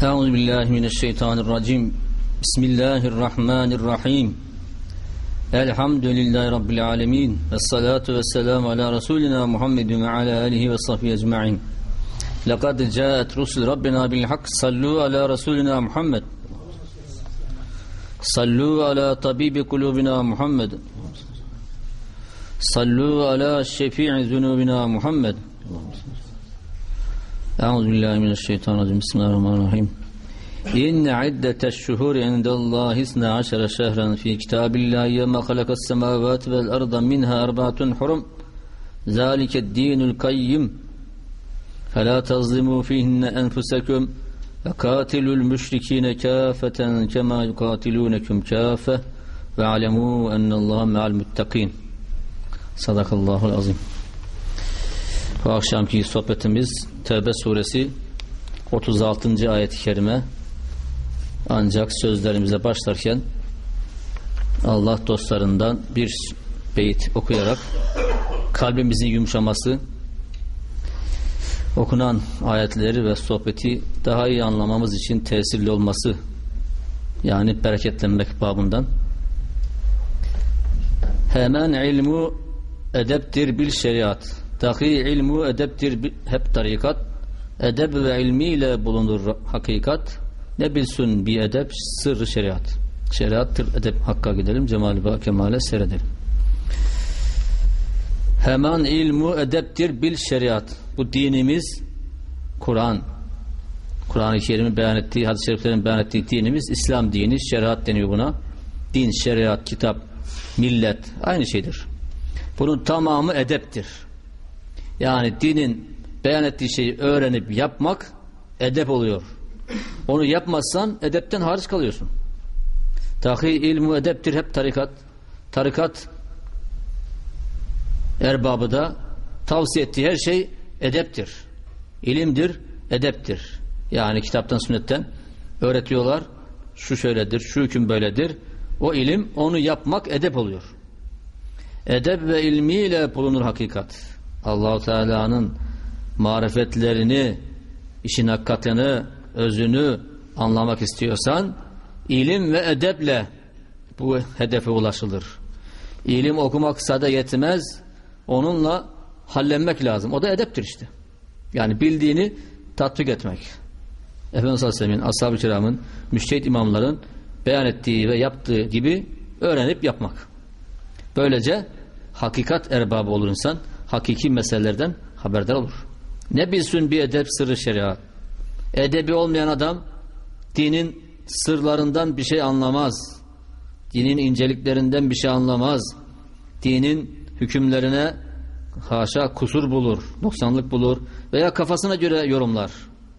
Euzubillahimineşşeytanirracim. Bismillahirrahmanirrahim. Elhamdülillahi Rabbil alemin. Vessalatu vesselamu ala Resulina Muhammedin ve ala alihi ve sahbihi ecma'in. Lekad caet rusul Rabbina bil hak. Sallu ala Resulina Muhammed. Sallu ala tabibi kulubina Muhammed. Sallu ala şefi'i zunubina Muhammed. Euzubillahimineşşeytanirracim. Bismillahirrahmanirrahim. İnne iddeteşşuhuri indallahi 12 şehran fi kitabillahi yevme halakas semavati vel arda minha arba'atun hurum. Zalikeddinul kayyim. Fela tazlimu fihinne enfusekum ve katilul müşrikine kâfeten kema yukatilunekum kâfe ve alemû ennallaha me'al muttakin. Sadakallahul azim. Bu akşamki sohbetimiz Tevbe suresi 36. ayet-i kerime. Ancak sözlerimize başlarken Allah dostlarından bir beyit okuyarak kalbimizin yumuşaması, okunan ayetleri ve sohbeti daha iyi anlamamız için tesirli olması, yani bereketlenmek babından. Hemen ilmu edeptir bil şeriat. Dahi ilmu edeptir hep tarikat. Edeb ve ilmiyle bulunur hakikat. Ne bilsun bir edep sırrı şeriat. Şeriattır edep, hakka gidelim, cemal ve kemale seyredelim. Hemen ilmu edeptir bil şeriat. Bu dinimiz Kur'an. Kur'an-ı Kerim'in beyan ettiği, hadis-i şeriflerin beyan ettiği dinimiz İslam dini, şeriat deniyor buna. Din, şeriat, kitap, millet aynı şeydir. Bunun tamamı edeptir. Yani dinin beyan ettiği şeyi öğrenip yapmak edep oluyor. Onu yapmazsan edepten hariç kalıyorsun. Dahi ilmu edeptir hep tarikat. Tarikat erbabı da tavsiye ettiği her şey edeptir. İlimdir, edeptir. Yani kitaptan, sünnetten öğretiyorlar. Şu şöyledir, şu hüküm böyledir. O ilim, onu yapmak edep oluyor. Edep ve ilmiyle bulunur hakikat. Allah-u Teala'nın marifetlerini, işin hakikatini, özünü anlamak istiyorsan ilim ve edeple bu hedefe ulaşılır. İlim okumak sadece yetmez, onunla hallenmek lazım. O da edeptir işte. Yani bildiğini tatbik etmek. Efendimiz Aleyhisselam'ın, ashab-ı kiramın, müştehit imamların beyan ettiği ve yaptığı gibi öğrenip yapmak. Böylece hakikat erbabı olur insan. Hakiki meselelerden haberdar olur. Ne bilsin bir edep sırrı şeriat. Edebi olmayan adam dinin sırlarından bir şey anlamaz. Dinin inceliklerinden bir şey anlamaz. Dinin hükümlerine haşa kusur bulur, noksanlık bulur veya kafasına göre yorumlar.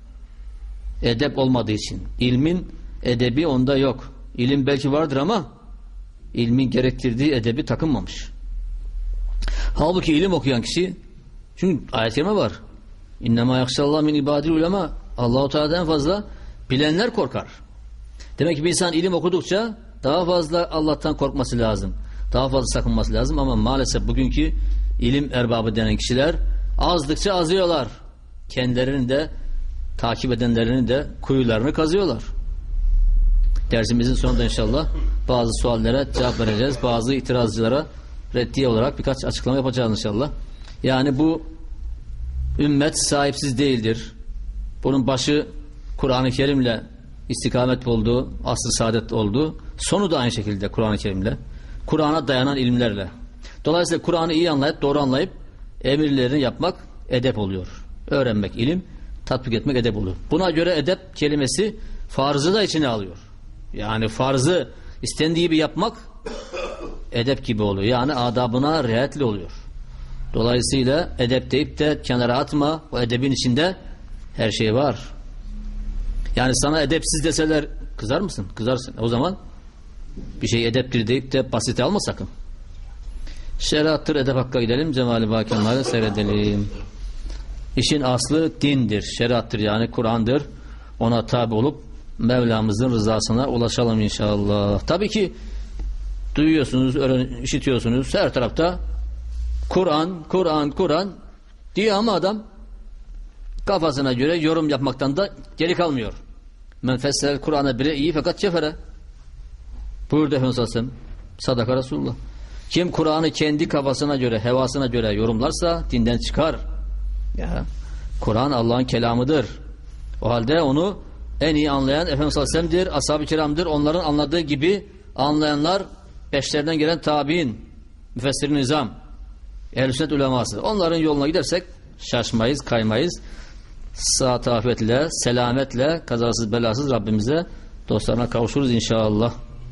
Edep olmadığı için. İlmin edebi onda yok. İlim belki vardır ama ilmin gerektirdiği edebi takınmamış. Halbuki ilim okuyan kişi, çünkü ayet-i kerime var. İnnemâ yakşallâh min ibâdil ulema. Allah-u Teala'dan fazla bilenler korkar. Demek ki bir insan ilim okudukça daha fazla Allah'tan korkması lazım. Daha fazla sakınması lazım ama maalesef bugünkü ilim erbabı denen kişiler azdıkça azıyorlar. Kendilerini de takip edenlerini de kuyularını kazıyorlar. Dersimizin sonunda inşallah bazı suallere cevap vereceğiz. Bazı itirazcılara reddiye olarak birkaç açıklama yapacağız inşallah. Yani bu ümmet sahipsiz değildir. Bunun başı Kur'an-ı Kerim'le istikamet buldu, asr-ı saadet oldu. Sonu da aynı şekilde Kur'an-ı Kerim'le. Kur'an'a dayanan ilimlerle. Dolayısıyla Kur'an'ı iyi anlayıp, doğru anlayıp emirlerini yapmak edep oluyor. Öğrenmek ilim, tatbik etmek edep oluyor. Buna göre edep kelimesi farzı da içine alıyor. Yani farzı istendiği gibi yapmak edep gibi oluyor. Yani adabına riayetli oluyor. Dolayısıyla edep deyip de kenara atma. O edebin içinde her şey var. Yani sana edepsiz deseler kızar mısın? Kızarsın. O zaman bir şey edeptir deyip de basite alma sakın. Şeriattır, edep hakka gidelim. Cemali bakemale seyredelim. İşin aslı dindir. Şeriattır yani Kur'an'dır. Ona tabi olup Mevlamızın rızasına ulaşalım inşallah. Tabii ki duyuyorsunuz, işitiyorsunuz. Her tarafta Kur'an, Kur'an, Kur'an diyor ama adam kafasına göre yorum yapmaktan da geri kalmıyor. Men fessel Kur'an'a bire iyi fakat kefere. Buyurdu Efendimiz Aleyhisselam. Sadaka Resulullah. Kim Kur'an'ı kendi kafasına göre, hevasına göre yorumlarsa dinden çıkar. Ya, Kur'an Allah'ın kelamıdır. O halde onu en iyi anlayan Efendimiz Aleyhisselam'dır, ashab-ı kiramdır. Onların anladığı gibi anlayanlar peşlerinden gelen tabi'in, müfessir-i nizam, ehl-i sünnet uleması. Onların yoluna gidersek şaşmayız, kaymayız. Sıhhat, afiyetle, selametle, kazasız belasız Rabbimize, dostlarına kavuşuruz inşallah.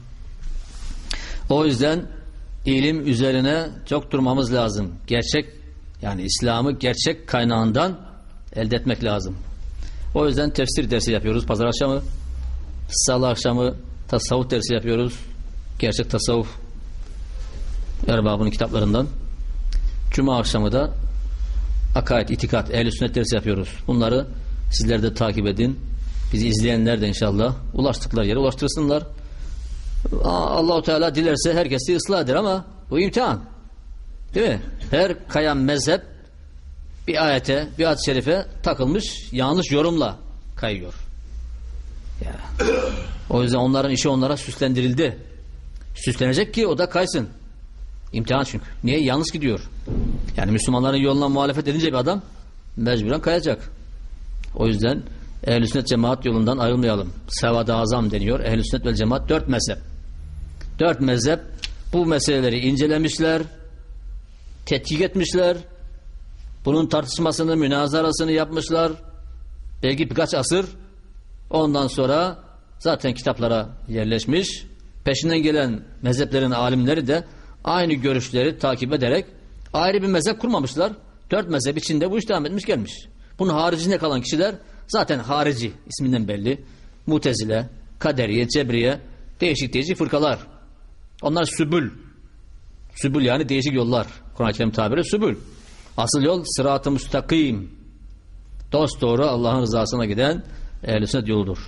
O yüzden ilim üzerine çok durmamız lazım. Gerçek, yani İslam'ı gerçek kaynağından elde etmek lazım. O yüzden tefsir dersi yapıyoruz pazar akşamı. Salı akşamı tasavvuf dersi yapıyoruz. Gerçek tasavvuf erbabının kitaplarından. Cuma akşamı da akaid, itikat, ehl-i sünnet dersi yapıyoruz. Bunları sizler de takip edin. Bizi izleyenler de inşallah ulaştıkları yere ulaştırsınlar. Allah-u Teala dilerse herkesi ıslah eder ama bu imtihan. Değil mi? Her kayan mezhep bir ayete, bir ayet-i şerife takılmış, yanlış yorumla kayıyor. Ya. O yüzden onların işi onlara süslendirildi. Süslenecek ki o da kaysın. İmtihan çünkü. Niye? Yanlış gidiyor. Yani Müslümanların yoluna muhalefet edince bir adam mecburen kayacak. O yüzden ehl-i sünnet cemaat yolundan ayrılmayalım. Sevad-ı azam deniyor. Ehl-i sünnet vel cemaat 4 mezhep. 4 mezhep bu meseleleri incelemişler, tetkik etmişler, bunun tartışmasını, münazarasını yapmışlar. Belki birkaç asır. Ondan sonra zaten kitaplara yerleşmiş. Peşinden gelen mezheplerin alimleri de aynı görüşleri takip ederek ayrı bir mezhep kurmamışlar. 4 mezhep içinde bu iş devam etmiş gelmiş. Bunun haricinde kalan kişiler zaten harici isminden belli. Mutezile, Kaderiye, Cebriye, değişik fırkalar. Onlar sübül. Sübül yani değişik yollar. Kur'an-ı Kerim tabiri sübül. Asıl yol sırat-ı müstakim. Dosdoğru Allah'ın rızasına giden ehl-i sünnet yoludur.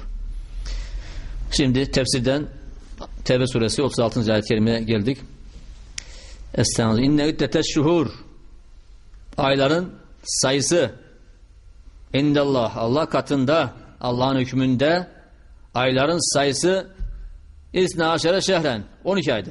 Şimdi tefsirden Tevbe suresi 36. ayet-i kerimeye geldik. Estağfirullah. İnne iddeteşşuhur. Ayların sayısı indallah, Allah katında, Allah'ın hükmünde ayların sayısı İsna aşere şehren, 12 aydır.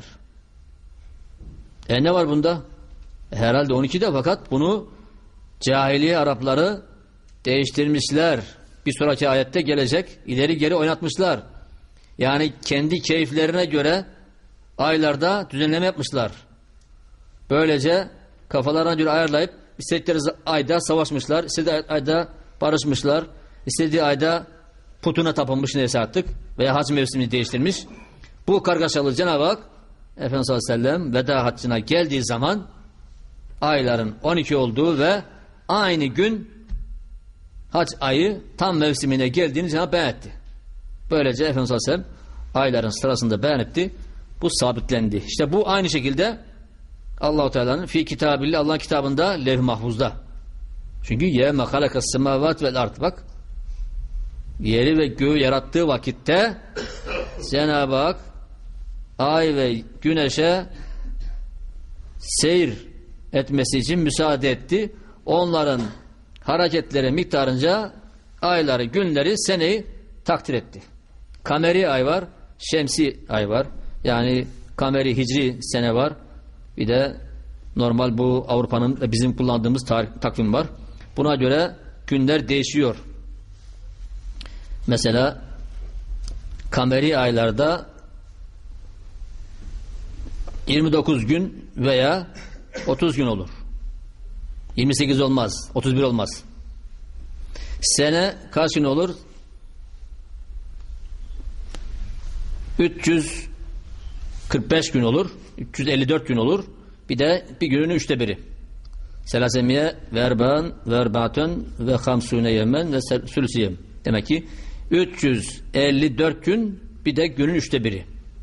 Ne var bunda? Herhalde 12'de, fakat bunu cahiliye Arapları değiştirmişler. Bir sonraki ayette gelecek, ileri geri oynatmışlar. Yani kendi keyiflerine göre aylarda düzenleme yapmışlar. Böylece kafalarına göre ayarlayıp istedikleri ayda savaşmışlar, istedikleri ayda barışmışlar, istediği ayda putuna tapınmış neyse artık veya hac mevsimini değiştirmiş. Bu kargaşalı Cenab-ı Hak Efendimiz sallallahu aleyhi ve sellem veda haccına geldiği zaman ayların 12 olduğu ve aynı gün hac ayı tam mevsimine geldiğini Cenab-ı Hak beyan etti. Böylece Efendimiz sallallahu aleyhi ve sellem ayların sırasında beyan etti. Bu sabitlendi. İşte bu aynı şekilde Allah-u Teala'nın fi kitabillah, Allah'ın kitabında, levh-i mahfuzda. Çünkü yevme halakas semavat vel ard, bak, yeri ve göğü yarattığı vakitte Cenab-ı Hak ay ve güneşe seyir etmesi için müsaade etti. Onların hareketleri miktarınca ayları, günleri, seneyi takdir etti. Kameri ay var, şemsi ay var. Yani kameri hicri sene var. Bir de normal bu Avrupa'nın ve bizim kullandığımız takvim var. Buna göre günler değişiyor. Mesela kameri aylarda 29 gün veya 30 gün olur. 28 olmaz, 31 olmaz. Sene kaç gün olur? 345 gün olur. 354 gün olur. Bir de bir günün 1/3. Selasemiye ve erban ve erbatun ve hamsune yemen ve sülsiyem. Demek ki 354 gün, bir de günün 1/3.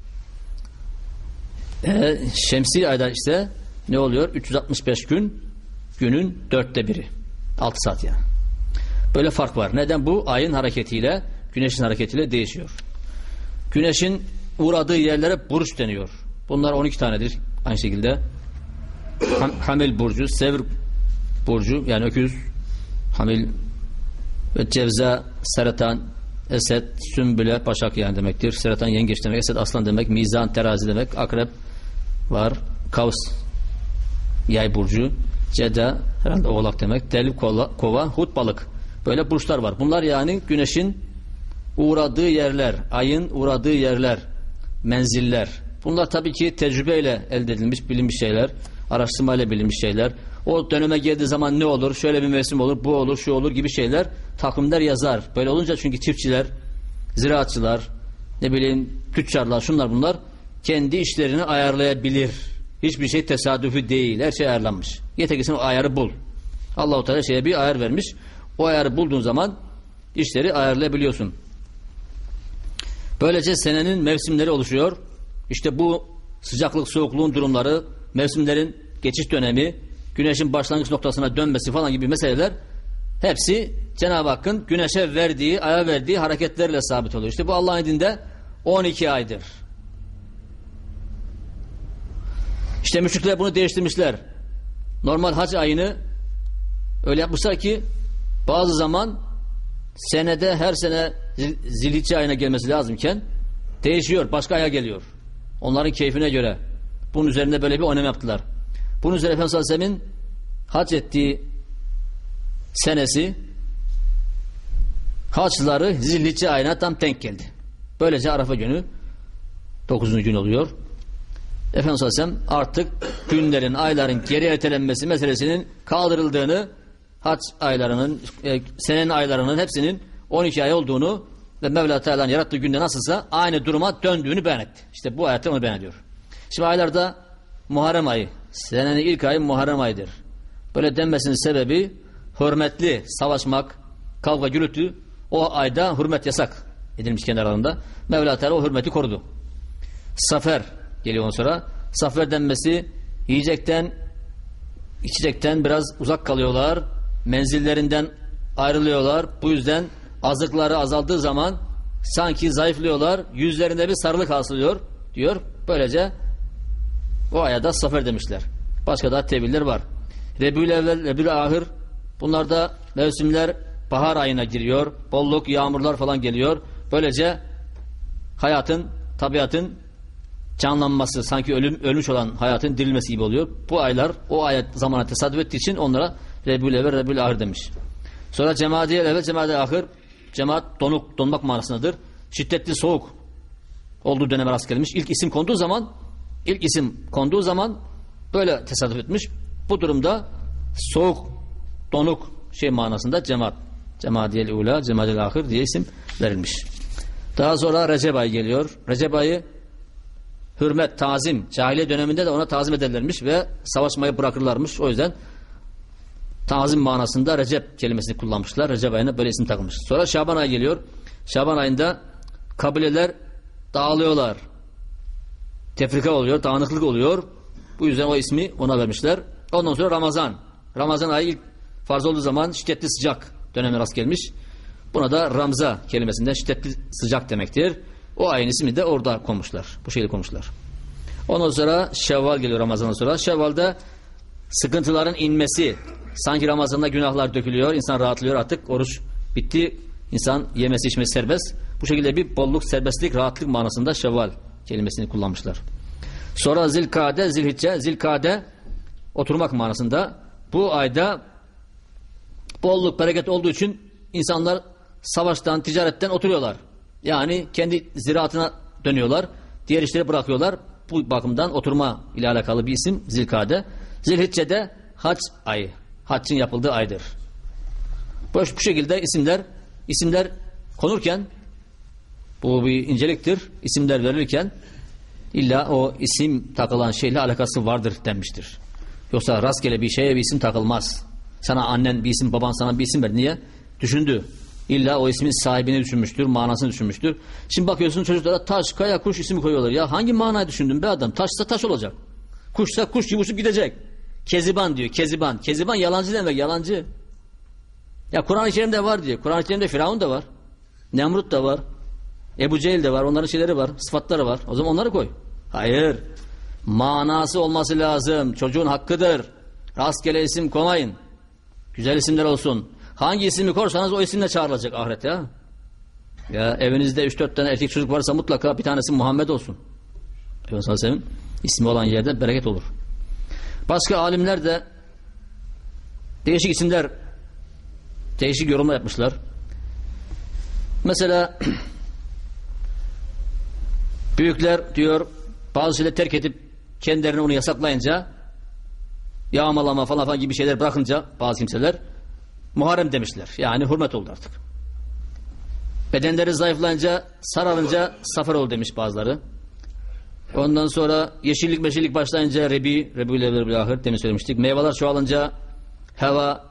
Şemsi ayda işte ne oluyor? 365 gün, günün 1/4. 6 saat yani. Böyle fark var. Neden? Bu ayın hareketiyle, güneşin hareketiyle değişiyor. Güneşin uğradığı yerlere burç deniyor. Bunlar 12 tanedir. Aynı şekilde Hamil burcu, Sevr burcu yani öküz, Hamil ve Cevza, Seratan, Esed, Sümbüle, Başak yani demektir. Seratan, Yengeç demek. Esed, Aslan demek. Mizan, Terazi demek. Akrep var. Kavs, Yay burcu. Ceda, herhalde Oğlak demek. Deli, Kova, Hut, Balık. Böyle burçlar var. Bunlar yani güneşin uğradığı yerler, ayın uğradığı yerler, menziller. Bunlar tabii ki tecrübeyle elde edilmiş, bilinmiş şeyler. Araştırmayla bilinmiş şeyler. O döneme geldiği zaman ne olur? Şöyle bir mevsim olur, bu olur, şu olur gibi şeyler takvimler yazar. Böyle olunca çünkü çiftçiler, ziraatçılar, ne bileyim tüccarlar, şunlar bunlar kendi işlerini ayarlayabilir. Hiçbir şey tesadüfi değil. Her şey ayarlanmış. Yeter ki sen o ayarı bul. Allah-u Teala şeye bir ayar vermiş. O ayarı bulduğun zaman işleri ayarlayabiliyorsun. Böylece senenin mevsimleri oluşuyor. İşte bu sıcaklık, soğukluğun durumları, mevsimlerin geçiş dönemi, güneşin başlangıç noktasına dönmesi falan gibi meseleler hepsi Cenab-ı Hakk'ın güneşe verdiği, aya verdiği hareketlerle sabit oluyor. İşte bu Allah'ın indinde 12 aydır. İşte müşrikler bunu değiştirmişler. Normal hac ayını öyle yapmışlar ki bazı zaman senede her sene Zilhicce ayına gelmesi lazımken değişiyor. Başka aya geliyor. Onların keyfine göre. Bunun üzerinde böyle bir oynama yaptılar. Bunun üzerine Efendimiz Aleyhisselam'ın hac ettiği senesi haçları Zilhicce ayına tam denk geldi. Böylece Arafa günü 9. gün oluyor. Efendimiz Aleyhisselam artık günlerin, ayların geri ertelenmesi meselesinin kaldırıldığını, hac aylarının, senenin aylarının hepsinin 12 ay olduğunu ve Mevla Teala'nın yarattığı günde nasılsa aynı duruma döndüğünü beyan etti. İşte bu ayette onu beyan ediyor. Şimdi aylarda Muharrem ayı, senenin ilk ayı Muharrem ayıdır. Böyle denmesinin sebebi hürmetli savaşmak, kavga, gürültü, o ayda hürmet yasak edilmiş kendi aralarında. Mevla Teala o hürmeti korudu. Safer geliyor ondan sonra. Safer denmesi yiyecekten, içecekten biraz uzak kalıyorlar. Menzillerinden ayrılıyorlar. Bu yüzden azıkları azaldığı zaman sanki zayıflıyorlar. Yüzlerinde bir sarılık hasılıyor diyor. Böylece o aya da Safer demişler. Başka da teviller var. Rebül evvel, Rebül ahir, bunlarda mevsimler bahar ayına giriyor. Bolluk, yağmurlar falan geliyor. Böylece hayatın, tabiatın canlanması, sanki ölmüş olan hayatın dirilmesi gibi oluyor. Bu aylar o ayet zamana tesadüf ettiği için onlara Rebül evvel, Rebül ahir demiş. Sonra Cemadiyel evvel, Cemadiyel ahir, cemaat donmak manasındadır. Şiddetli soğuk olduğu döneme rast gelmiş. İlk isim konduğu zaman böyle tesadüf etmiş. Bu durumda soğuk, donuk manasında cemaat. Cemadiyel ula, Cemadiyel ahir diye isim verilmiş. Daha sonra Recep ayı geliyor. Recep ayı hürmet, tazim, cahiliye döneminde de ona tazim ederlermiş ve savaşmayı bırakırlarmış. O yüzden tazim manasında Recep kelimesini kullanmışlar. Recep ayına böyle isim takılmış. Sonra Şaban ayı geliyor. Şaban ayında kabileler dağılıyorlar. Tefrika oluyor, dağınıklık oluyor. Bu yüzden o ismi ona vermişler. Ondan sonra Ramazan. Ramazan ayı ilk farz olduğu zaman şiddetli sıcak döneme rast gelmiş. Buna da Ramza kelimesinden şiddetli sıcak demektir. O ayın ismini de orada konmuşlar. Bu şekilde konmuşlar. Ondan sonra Şevval geliyor Ramazan'dan sonra. Şevval'da sıkıntıların inmesi. Sanki Ramazan'da günahlar dökülüyor. İnsan rahatlıyor artık. Oruç bitti. İnsan yemesi içmesi serbest. Bu şekilde bir bolluk, serbestlik, rahatlık manasında Şevval kelimesini kullanmışlar. Sonra Zilkade, Zilhicce. Zilkade oturmak manasında. Bu ayda bolluk, bereket olduğu için insanlar savaştan, ticaretten oturuyorlar. Yani kendi ziraatına dönüyorlar. Diğer işleri bırakıyorlar. Bu bakımdan oturma ile alakalı bir isim Zilkade. Zilhicce'de hac ayı. Haccın yapıldığı aydır. Bu şekilde isimler konurken, bu bir inceliktir. İsimler verilirken illa o isim takılan şeyle alakası vardır denmiştir. Yoksa rastgele bir şeye bir isim takılmaz. Sana annen bir isim, baban sana bir isim verdi. Niye? Düşündü. İlla o ismin sahibini düşünmüştür, manasını düşünmüştür. Şimdi bakıyorsun çocuklara taş, kaya, kuş ismi koyuyorlar. Ya hangi manayı düşündün be adam? Taşsa taş olacak. Kuşsa kuş gibi uçup gidecek. Keziban diyor, keziban. Keziban yalancı demek, yalancı. Ya Kur'an-ı Kerim'de var diyor. Kur'an-ı Kerim'de Firavun da var. Nemrut da var. Ebu Cehil de var. Onların şeyleri var. Sıfatları var. O zaman onları koy. Hayır. Manası olması lazım. Çocuğun hakkıdır. Rastgele isim koymayın. Güzel isimler olsun. Hangi ismi korsanız o isimle çağrılacak ahirete ya. Ya evinizde 3-4 tane erkek çocuk varsa mutlaka bir tanesi Muhammed olsun. Efendimiz Aleyhisselam'ın ismi olan yerde bereket olur. Başka alimler de değişik isimler, değişik yorumlar yapmışlar. Mesela büyükler diyor bazı şeyleri terk edip kendilerini onu yasaklayınca, yağmalama falan gibi şeyler bırakınca bazı kimseler Muharrem demişler. Yani hürmet oldu artık. Bedenleri zayıflayınca, sararınca Safer oldu demiş bazıları. Ondan sonra yeşillik meşillik başlayınca Rebi'ül ahir demin söylemiştik. Meyveler çoğalınca hava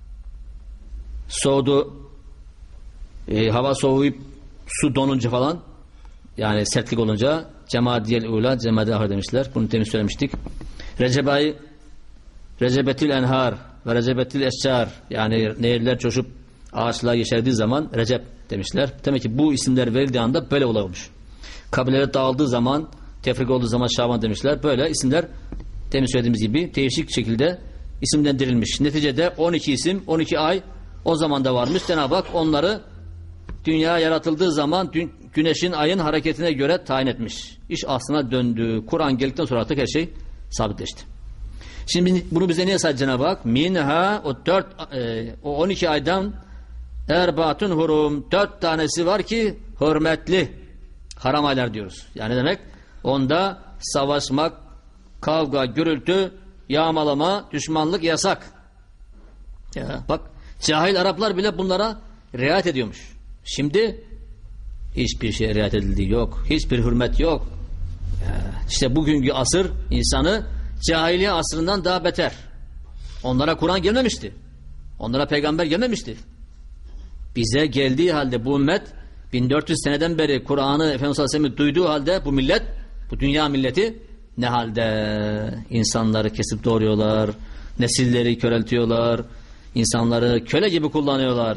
soğudu. Hava soğuyup su donunca falan, yani sertlik olunca Cemadiyel ula, Cemadiyel ahir demişler. Bunu demin söylemiştik. Recep ayı Recebetül enhar ve Recebetül eşcar, yani nehirler coşup ağaçlar yeşerdiği zaman Recep demişler. Demek ki bu isimler verildiği anda böyle olmuş. Kabileler dağıldığı zaman, tefrik olduğu zaman Şaban demişler. Böyle isimler demin söylediğimiz gibi değişik şekilde isimlendirilmiş. Neticede 12 isim, 12 ay o zaman da varmış. Cenab-ı Hak onları dünya yaratıldığı zaman güneşin, ayın hareketine göre tayin etmiş. İş aslına döndü. Kur'an geldikten sonra artık her şey sabitleşti. Şimdi bunu bize niye saydı Cenab-ı Hak? Minha, o 12 aydan erbatun hurum, 4 tanesi var ki hürmetli haram aylar diyoruz. Yani demek onda savaşmak, kavga, gürültü, yağmalama, düşmanlık yasak. Ya bak, cahil Araplar bile bunlara riayet ediyormuş. Şimdi hiçbir şeye riayet edildiği yok. Hiçbir hürmet yok. İşte bugünkü asır insanı cahiliye asrından daha beter. Onlara Kur'an gelmemişti. Onlara peygamber gelmemişti. Bize geldiği halde bu ümmet 1400 seneden beri Kur'an'ı Efendimiz Aleyhisselam'ı duyduğu halde bu millet, bu dünya milleti ne halde? İnsanları kesip doğruyorlar, nesilleri köreltiyorlar, insanları köle gibi kullanıyorlar.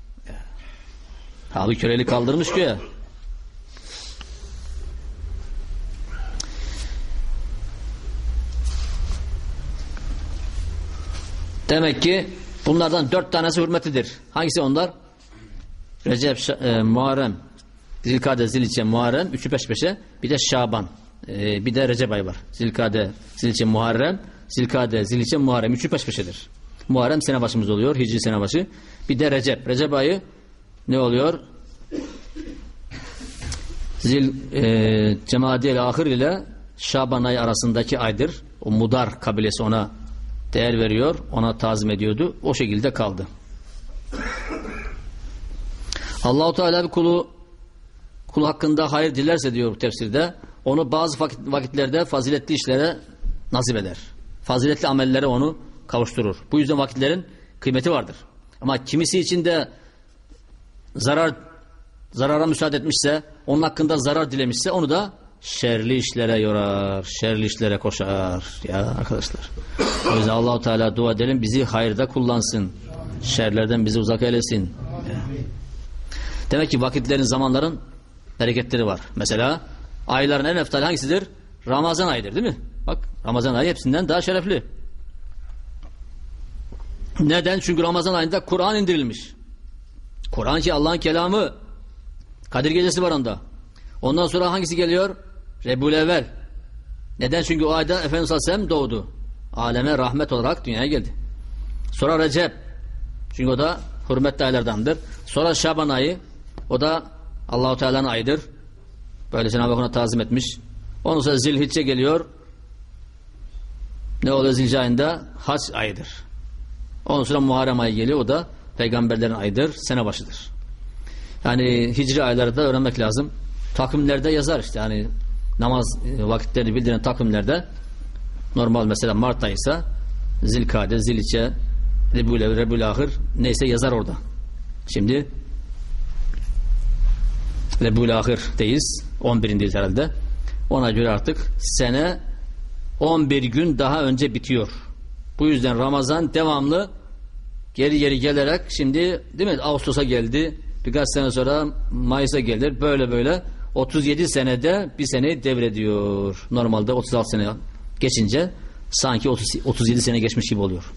Abi köleli kaldırmış ki. Demek ki bunlardan 4 tanesi hürmetidir. Hangisi onlar? Recep, Muharrem, Zilkade, Zilhicce, Muharrem, 3'ü peş peşe. Bir de Şaban. Bir de Recep ayı var. Zilkade, Zilhicce, Muharrem, Zilkade, Zilhicce, Muharrem. 3'ü peş peşedir. Muharrem sene başımız oluyor. Hicri sene başı. Bir de Recep. Recep ayı ne oluyor? Cemadiyel ahir ile Şaban ayı arasındaki aydır. O Mudar kabilesi ona değer veriyor. Ona tazim ediyordu. O şekilde kaldı. Allah-u Teala bir kulu hakkında hayır dilerse diyor tefsirde, onu bazı vakitlerde faziletli işlere nasip eder. Faziletli amellere onu kavuşturur. Bu yüzden vakitlerin kıymeti vardır. Ama kimisi için de zarara müsaade etmişse, onun hakkında zarar dilemişse onu da şerli işlere yorar, şerli işlere koşar. Ya arkadaşlar. O yüzden Allah-u Teala dua edelim, bizi hayırda kullansın. Şerlerden bizi uzak eylesin. Demek ki vakitlerin, zamanların bereketleri var. Mesela ayların en eftali hangisidir? Ramazan ayıdır, değil mi? Bak, Ramazan ayı hepsinden daha şerefli. Neden? Çünkü Ramazan ayında Kur'an indirilmiş. Kur'an ki Allah'ın kelamı. Kadir gecesi var onda. Ondan sonra hangisi geliyor? Rebul evvel. Neden? Çünkü o ayda Efendimiz Aleyhisselam doğdu. Aleme rahmet olarak dünyaya geldi. Sonra Recep. Çünkü o da hürmetli aylardandır. Sonra Şaban ayı. O da Allah-u Teala'nın ayıdır. Böyle Cenab-ı Hak ona tazim etmiş. Ondan sonra Zilhicce geliyor. Ne oluyor Zilhicce ayında? Hac ayıdır. Ondan sonra Muharrem ayı geliyor. O da peygamberlerin ayıdır. Sene başıdır. Yani hicri ayları da öğrenmek lazım. Takvimlerde yazar işte. Yani namaz vakitlerini bildiren takvimlerde normal mesela Mart ayıysa Zilkade, Zilhicce, Rebul ahir neyse yazar orada. Şimdi Rebul ahir'deyiz. 11'indeyiz herhalde. Ona göre artık sene 11 gün daha önce bitiyor. Bu yüzden Ramazan devamlı geri gelerek şimdi, değil mi? Ağustos'a geldi. Birkaç sene sonra Mayıs'a gelir. Böyle 37 senede bir seneyi devrediyor. Normalde 36 sene geçince sanki 37 sene geçmiş gibi oluyor.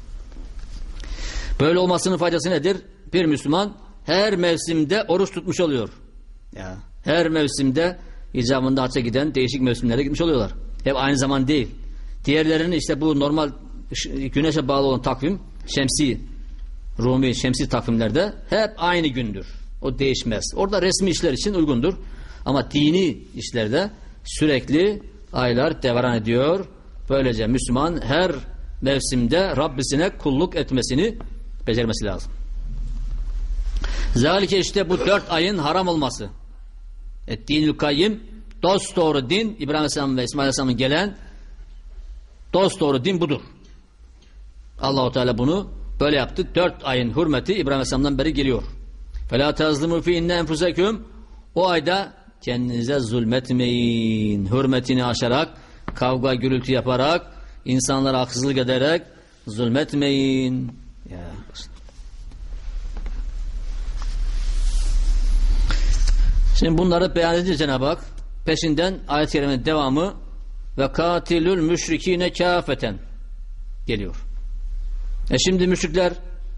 Böyle olmasının faydası nedir? Bir Müslüman her mevsimde oruç tutmuş oluyor. Ya. Her mevsimde icabında hacca giden değişik mevsimlere gitmiş oluyorlar. Hep aynı zaman değil. Diğerlerinin işte bu normal güneşe bağlı olan takvim şemsi, Rumi şemsi takvimlerde hep aynı gündür. O değişmez. Orada resmi işler için uygundur. Ama dini işlerde sürekli aylar devran ediyor. Böylece Müslüman her mevsimde Rabbisine kulluk etmesini becermesi lazım. Zalike işte bu 4 ayın haram olması. Dinül kayyim, dosdoğru din, İbrahim Aleyhisselam ve İsmail Aleyhisselam'ın gelen dosdoğru din budur. Allah-u Teala bunu böyle yaptı. 4 ayın hürmeti İbrahim Aleyhisselam'dan beri geliyor. فَلَا تَظْلِمُوا فِي اِنَّ اَنْفُسَكُمْ O ayda kendinize zulmetmeyin. Hürmetini aşarak, kavga gürültü yaparak, insanlara haksızlık ederek zulmetmeyin. Ya. Şimdi bunları beyan edince Cenab-ı Hak peşinden ayet-i kerimenin devamı ve katilül müşrikine kâfeten geliyor. Şimdi müşrikler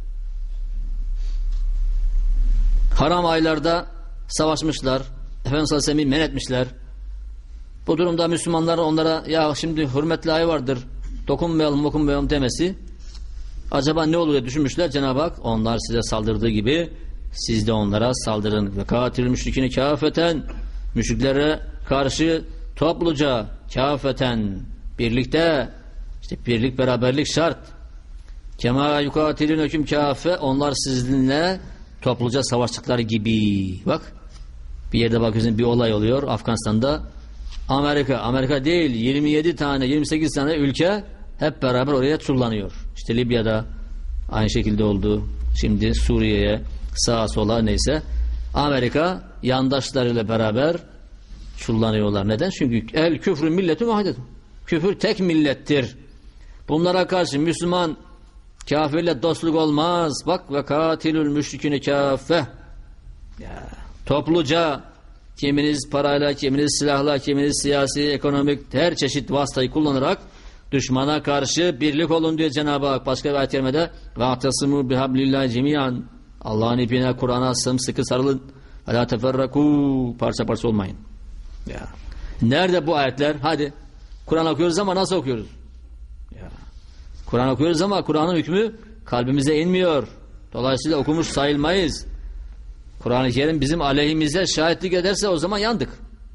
haram aylarda savaşmışlar. Efendimiz sallallahu aleyhi ve sellem'i men etmişler. Bu durumda Müslümanlar onlara ya şimdi hürmetli ay vardır dokunmayalım demesi acaba ne olur diye düşünmüşler. Cenab-ı Hak onlar size saldırdığı gibi siz de onlara saldırın. Ve katilül müşrikine kâfeten müşriklere karşı topluca kâfeten birlikte işte birlik beraberlik şart. Kema yukatilüneküm kâfe onlar sizinle topluca savaştıkları gibi. Bak bir yerde bakıyorsun bir olay oluyor Afganistan'da Amerika değil 27 tane 28 tane ülke hep beraber oraya çullanıyor. İşte Libya'da aynı şekilde oldu. Şimdi Suriye'ye sağa sola neyse Amerika yandaşlarıyla beraber çullanıyorlar. Neden? Çünkü el küfrü milletin vahidetun. Küfür tek millettir. Bunlara karşı Müslüman kafirle dostluk olmaz. Bak ve katilül müşrikine kâfe. Topluca kiminiz parayla, kiminiz silahla, kiminiz siyasi, ekonomik her çeşit vasıtayı kullanarak düşmana karşı birlik olun diyor Cenab-ı Hak. Başka bir ayet-i kerimede ve atasimu bihablillahi cemiyan Allah'ın ipine Kur'an'a sımsıkı sarılın ve la teferrakû parça parça olmayın. Ya. Nerede bu ayetler? Hadi. Kur'an okuyoruz ama nasıl okuyoruz? Ya. Kur'an okuyoruz ama Kur'an'ın hükmü kalbimize inmiyor. Dolayısıyla okumuş sayılmayız. Kur'an-ı Kerim bizim aleyhimize şahitlik ederse o zaman yandık.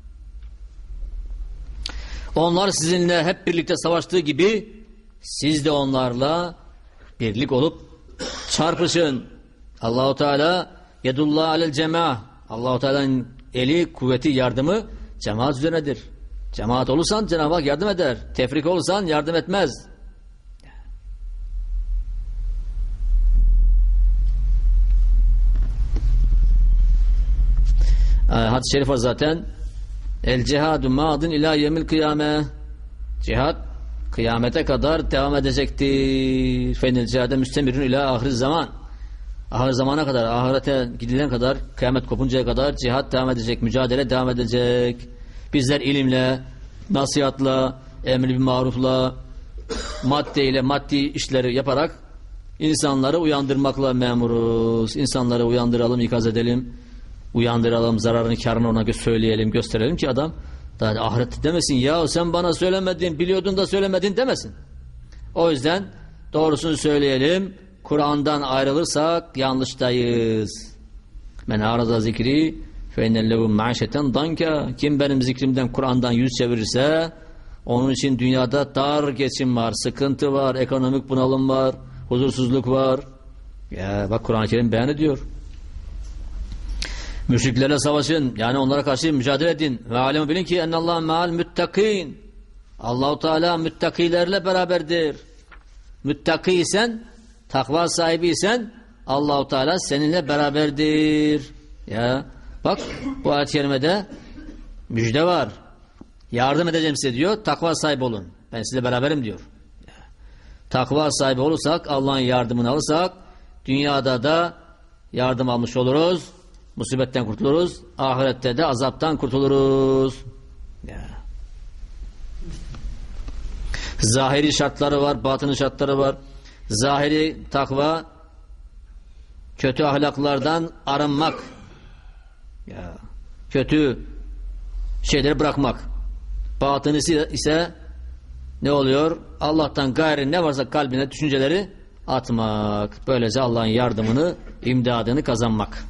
Onlar sizinle hep birlikte savaştığı gibi siz de onlarla birlik olup çarpışın. Allahu Teala yedullah alel cemaah. Allahu Teala'nın eli, kuvveti, yardımı cemaat üzerinedir. Cemaat olursan Cenab-ı Hak yardım eder. Tefrik olursan yardım etmez. Hadis-i şerif var zaten. El cihadu madin ila yevmil kıyame. Cihad kıyamete kadar devam edecektir. Fenil cihade müstemirun ila ahir zaman. Ahir zamana kadar, ahirete gidilen kadar, kıyamet kopuncaya kadar cihad devam edecek, mücadele devam edecek. Bizler ilimle, nasihatla, emri bil marufla, maddeyle, maddi işleri yaparak insanları uyandırmakla memuruz. İnsanları uyandıralım, ikaz edelim. Uyandıralım, zararını, kârını ona söyleyelim, gösterelim ki adam daha ahirette demesin ya sen bana söylemedin, biliyordun da söylemedin demesin. O yüzden doğrusunu söyleyelim. Kur'an'dan ayrılırsak yanlıştayız. Men arada zikri fe innellehu ma'şeten danka. Kim benim zikrimden, Kur'an'dan yüz çevirirse onun için dünyada dar geçim var, sıkıntı var, ekonomik bunalım var, huzursuzluk var. Ya bak Kur'an-ı Kerim beyan ediyor. Müşriklerle savaşın. Yani onlara karşı mücadele edin. Ve alemi bilin ki ennallâhe me'al müttakîn. Allah-u Teala müttakilerle beraberdir. Müttakiysen, takva sahibiysen Allah-u Teala seninle beraberdir. Ya bak bu ayet-i kerimede müjde var. Yardım edeceğim size diyor. Takva sahibi olun. Ben sizinle beraberim diyor. Ya. Takva sahibi olursak, Allah'ın yardımını alırsak dünyada da yardım almış oluruz. Musibetten kurtuluruz. Ahirette de azaptan kurtuluruz. Ya. Zahiri şartları var, batını şartları var. Zahiri takva kötü ahlaklardan arınmak. Ya. kötü şeyleri bırakmak. Batını ise ne oluyor? Allah'tan gayrı ne varsa kalbine düşünceleri atmak. Böylece Allah'ın yardımını, imdadını kazanmak.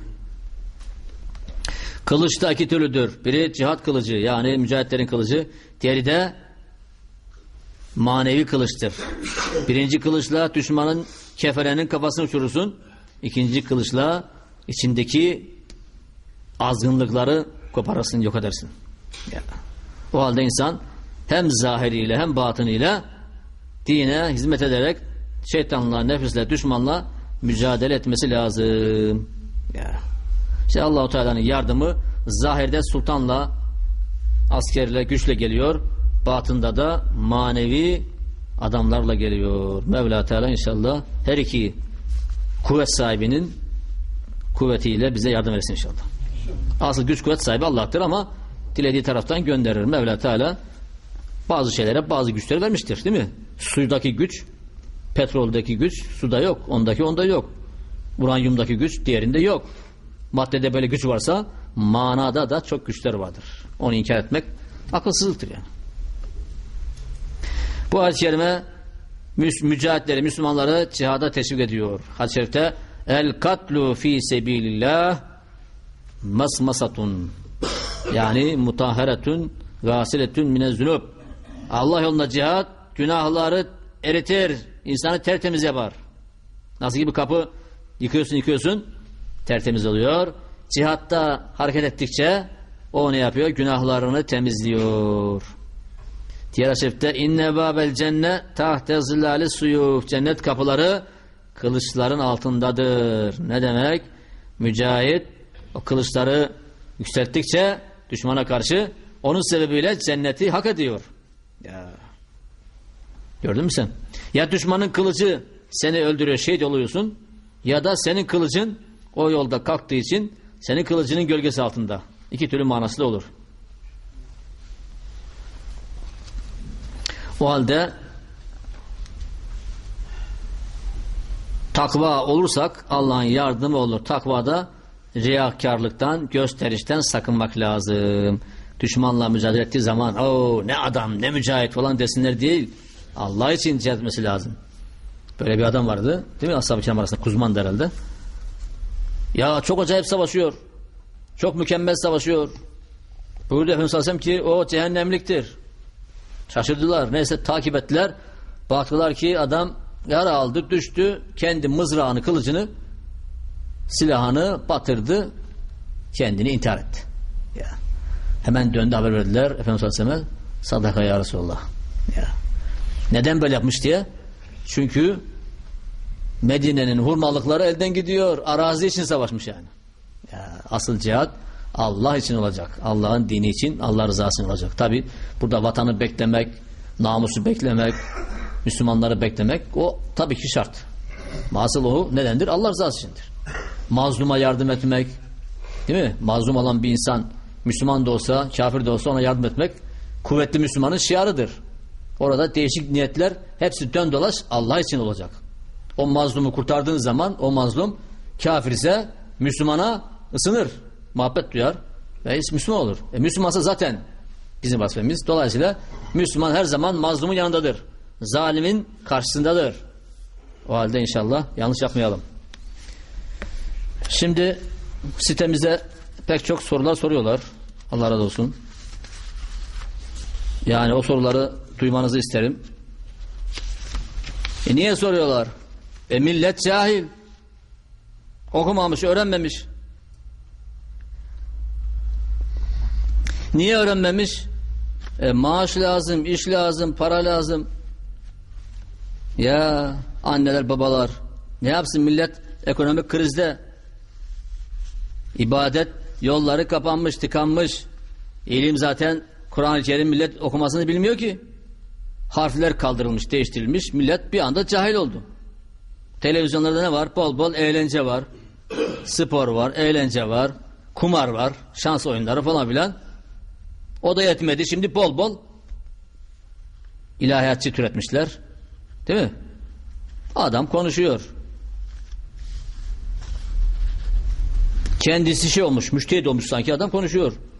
Kılıç da iki türlüdür. Biri cihat kılıcı, yani mücahitlerin kılıcı. Diğeri de manevi kılıçtır. Birinci kılıçla düşmanın keferenin kafasını uçurursun. İkinci kılıçla içindeki azgınlıkları koparırsın, yok edersin. Ya. O halde insan hem zahiriyle hem batınıyla dine hizmet ederek şeytanla, nefisle, düşmanla mücadele etmesi lazım. Ya. İşte Allah-u Teala'nın yardımı zahirde sultanla, askerle, güçle geliyor. Batında da manevi adamlarla geliyor. Mevla Teala inşallah her iki kuvvet sahibinin kuvvetiyle bize yardım etsin inşallah. Asıl güç kuvvet sahibi Allah'tır ama dilediği taraftan gönderir. Mevla Teala bazı şeylere bazı güçleri vermiştir, değil mi? Sudaki güç, petroldeki güç suda yok. Onda yok. Uranyumdaki güç diğerinde yok. Maddede böyle güç varsa manada da çok güçler vardır. Onu inkar etmek akılsızlıktır yani. Bu hadis-i kerime mücahitleri, Müslümanları cihada teşvik ediyor. Hadis-i şerifte el katlu fi sebilillah masmasatun, yani mutahharetun gasiletun minez-zunub. Allah yolunda cihat günahları eritir, insanı tertemiz yapar. Nasıl ki bir kapı yıkıyorsun tertemiz oluyor. Cihatta hareket ettikçe o ne yapıyor? Günahlarını temizliyor. Diğer şerifte inne babel cennet tahte zillali suyuf, cennet kapıları kılıçların altındadır. Ne demek? Mücahit o kılıçları yükselttikçe düşmana karşı onun sebebiyle cenneti hak ediyor. Ya. Gördün mü sen? Ya düşmanın kılıcı seni öldürüyor, şehit oluyorsun, ya da senin kılıcın o yolda kalktığı için senin kılıcının gölgesi altında. İki türlü manası da olur. O halde takva olursak Allah'ın yardımı olur. Takvada riyakarlıktan, gösterişten sakınmak lazım. Düşmanla mücadele ettiği zaman o ne adam, ne mücahit falan desinler değil. Allah için cihad etmesi lazım. Böyle bir adam vardı, değil mi? Ashab-ı kiram arasında Kuzman herhalde. Ya çok acayip savaşıyor. Çok mükemmel savaşıyor. Buyurdu Efendimiz Aleyhisselam ki o cehennemliktir. Şaşırdılar. Neyse takip ettiler. Baktılar ki adam yara aldı, düştü. Kendi mızrağını, kılıcını, silahını batırdı. Kendini intihar etti. Ya. Hemen döndü, haber verdiler Efendimiz Aleyhisselam'a. Sadaka ya Resulallah. Ya. Neden böyle yapmış diye? Çünkü Medine'nin hurmalıkları elden gidiyor. Arazi için savaşmış yani. Ya, asıl cihat Allah için olacak. Allah'ın dini için, Allah rızası için olacak. Tabi burada vatanı beklemek, namusu beklemek, Müslümanları beklemek o tabii ki şart. Asıl o nedendir? Allah rızası içindir. Mazluma yardım etmek, değil mi? Mazlum olan bir insan Müslüman da olsa, kafir de olsa ona yardım etmek kuvvetli Müslümanın şiarıdır. Orada değişik niyetler hepsi dön dolaş Allah için olacak. O mazlumu kurtardığın zaman o mazlum kafir ise Müslümana ısınır, muhabbet duyar ve Müslüman olur. Müslümansa zaten bizim vazifemiz. Dolayısıyla Müslüman her zaman mazlumun yanındadır. Zalimin karşısındadır. O halde inşallah yanlış yapmayalım. Şimdi sitemize pek çok sorular soruyorlar. Allah razı olsun. Yani o soruları duymanızı isterim. Niye soruyorlar? Millet cahil. Okumamış, öğrenmemiş. Niye öğrenmemiş? Maaş lazım, iş lazım, para lazım. Ya anneler, babalar ne yapsın, millet ekonomik krizde. İbadet yolları kapanmış, tıkanmış. İlim zaten Kur'an-ı Kerim millet okumasını bilmiyor ki. Harfler kaldırılmış, değiştirilmiş. Millet bir anda cahil oldu. Televizyonlarda ne var? Bol bol eğlence var. Spor var, eğlence var. Kumar var, şans oyunları falan filan. O da yetmedi. Şimdi bol bol ilahiyatçı türetmişler. Değil mi? Adam konuşuyor. Kendisi şey olmuş, müştehit olmuş sanki, adam konuşuyor.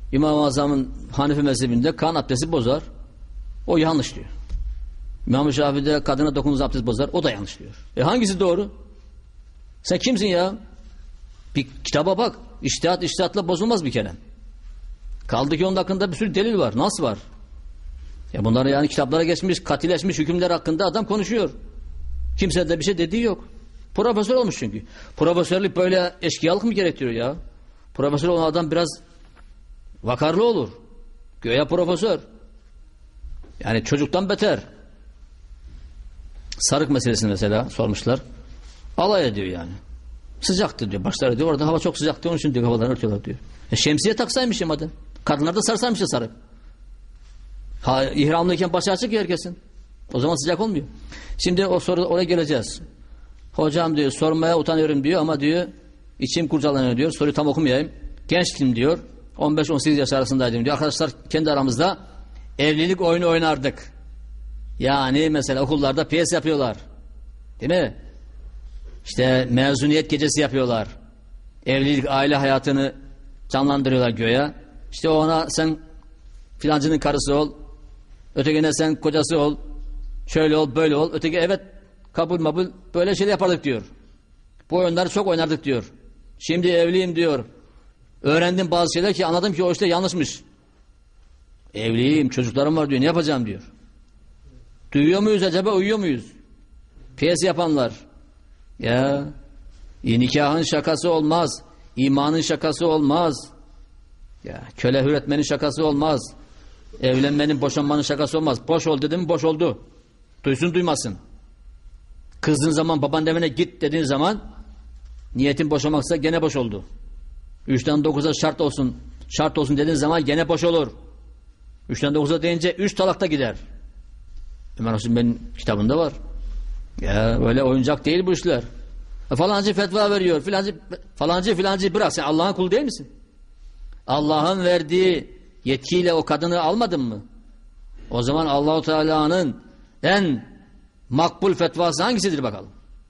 İmam-ı Azam'ın Hanefi mezhebinde kan abdesti bozar. O yanlış diyor. İmam-ı Şafii'de kadına dokunduğunuz abdest bozar. O da yanlış diyor. Hangisi doğru? Sen kimsin ya? Bir kitaba bak. İçtihatla bozulmaz bir kere. Kaldı ki onun hakkında bir sürü delil var. Nasıl var? Ya bunlar yani kitaplara geçmiş, katileşmiş hükümler hakkında adam konuşuyor. Kimse de bir şey dediği yok. Profesör olmuş çünkü. Profesörlük böyle eşkıyalık mı gerektiriyor ya? Profesör olan adam biraz vakarlı olur. Göya profesör. Yani çocuktan beter. Sarık meselesini mesela sormuşlar. Alay ediyor yani. Sıcaktı diyor. Başları diyor. Orada hava çok sıcaktı. Onun için diyor havalarını örtüyorlar diyor. Şemsiye taksaymış ya madem. Kadınlar da sarsaymış ya sarık. İhramlıyken başı açık ya herkesin. O zaman sıcak olmuyor. Şimdi o soru oraya geleceğiz. Hocam diyor sormaya utanıyorum diyor ama diyor içim kurcalanıyor diyor. Soruyu tam okumayayım. Gençtim diyor. 15-18 yaş arasındaydım diyor. Arkadaşlar kendi aramızda evlilik oyunu oynardık. Yani mesela okullarda piyes yapıyorlar. Değil mi? İşte mezuniyet gecesi yapıyorlar. Evlilik, aile hayatını canlandırıyorlar göya. İşte ona sen filancının karısı ol. Ötekine sen kocası ol. Şöyle ol, böyle ol. Öteki evet kabul böyle şeyler yapardık diyor. Bu oyunları çok oynardık diyor. Şimdi evliyim diyor. Öğrendim bazı şeyler ki anladım ki o işte yanlışmış. Evliyim, çocuklarım var diyor. Ne yapacağım diyor. Duyuyor muyuz acaba, uyuyor muyuz? Piyes yapanlar. Ya nikahın şakası olmaz. İmanın şakası olmaz. Ya köle üretmenin şakası olmaz. Evlenmenin, boşanmanın şakası olmaz. Boş ol dedim, boş oldu. Duysun duymasın. Kızdığın zaman baban evine git dediğin zaman niyetin boşamaksa gene boş oldu. 3'ten 9'a şart olsun dediğin zaman gene boş olur. 3'ten 9'a deyince 3 talakta gider. Ömer Hüseyin Bey'in kitabında var. Ya öyle oyuncak değil bu işler. Falancı fetva veriyor. Filancı bırak. Sen Allah'ın kulu değil misin? Allah'ın verdiği yetkiyle o kadını almadın mı? O zaman Allah-u Teala'nın en makbul fetvası hangisidir bakalım?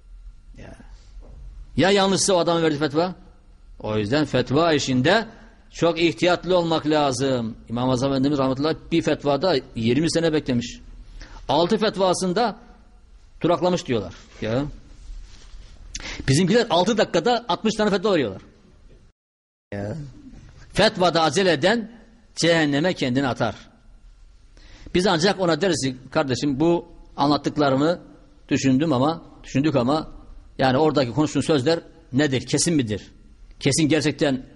Ya yanlışsa o adamın verdiği fetva? O yüzden fetva işinde çok ihtiyatlı olmak lazım. İmam-ı Azam Efendimiz rahmetullah bir fetvada 20 sene beklemiş. 6 fetvasında duraklamış diyorlar. Ya. Bizimkiler 6 dakikada 60 tane fetva veriyorlar. Ya. Fetvada acele eden cehenneme kendini atar. Biz ancak ona deriz ki kardeşim bu anlattıklarımı düşündük ama yani oradaki konuştuğun sözler nedir? Kesin midir? Kesin gerçekten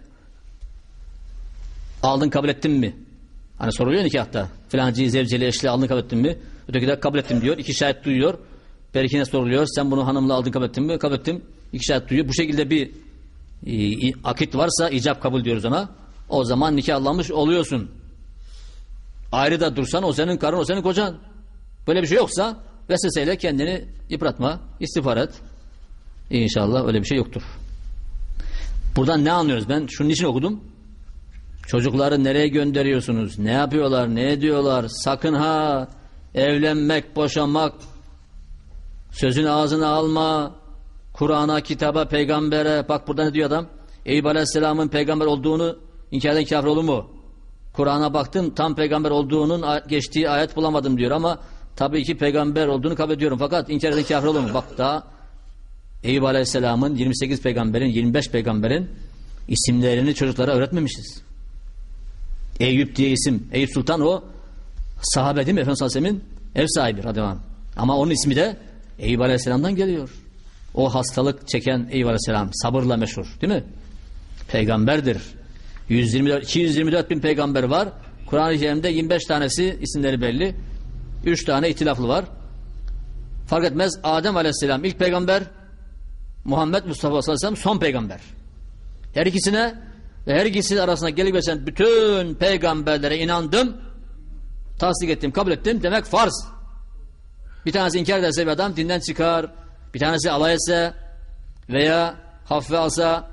aldın kabul ettin mi? Hani soruluyor nikahta. Filancıyı zevceli eşli aldın kabul ettin mi? Öteki de kabul ettim diyor. 2 şahit duyuyor. Berikine soruluyor. Sen bunu hanımla aldın kabul ettin mi? Kabul ettim. 2 şahit duyuyor. Bu şekilde bir akit varsa icap kabul diyoruz ona. O zaman nikahlamış oluyorsun. Ayrı da dursan o senin karın, o senin kocan. Böyle bir şey yoksa vesveseyle kendini yıpratma, istiğfar et. İnşallah öyle bir şey yoktur. Buradan ne anlıyoruz? Ben şunun için okudum. Çocukları nereye gönderiyorsunuz? Ne yapıyorlar? Ne ediyorlar? Sakın ha evlenmek, boşanmak, sözünü ağzına alma. Kur'an'a, kitaba, peygambere. Bak burada ne diyor adam? Eyüp Aleyhisselam'ın peygamber olduğunu inkar eden kafir olur mu? Kur'an'a baktım tam peygamber olduğunun geçtiği ayet bulamadım diyor ama tabii ki peygamber olduğunu kabul ediyorum. Fakat inkar eden kafir olur mu? Bak daha Eyüp Aleyhisselam'ın 28 peygamberin, 25 peygamberin isimlerini çocuklara öğretmemişiz. Eyüp diye isim. Eyüp Sultan o sahabe değil mi? Efendimiz Aleyhisselam'ın ev sahibi radıyallahu anh. Ama onun ismi de Eyüp Aleyhisselam'dan geliyor. O hastalık çeken Eyüp Aleyhisselam sabırla meşhur değil mi? Peygamberdir. 224 bin peygamber var. Kur'an-ı Kerim'de 25 tanesi isimleri belli. 3 tane ihtilaflı var. Fark etmez. Adem Aleyhisselam ilk peygamber, Muhammed Mustafa sallallahu aleyhi ve sellem son peygamber. Her ikisine ve her ikisi arasında gelip geçen bütün peygamberlere inandım, tasdik ettim, kabul ettim demek farz. Bir tanesi inkar ederse bir adam dinden çıkar. Bir tanesi alay etse veya hafife alsa,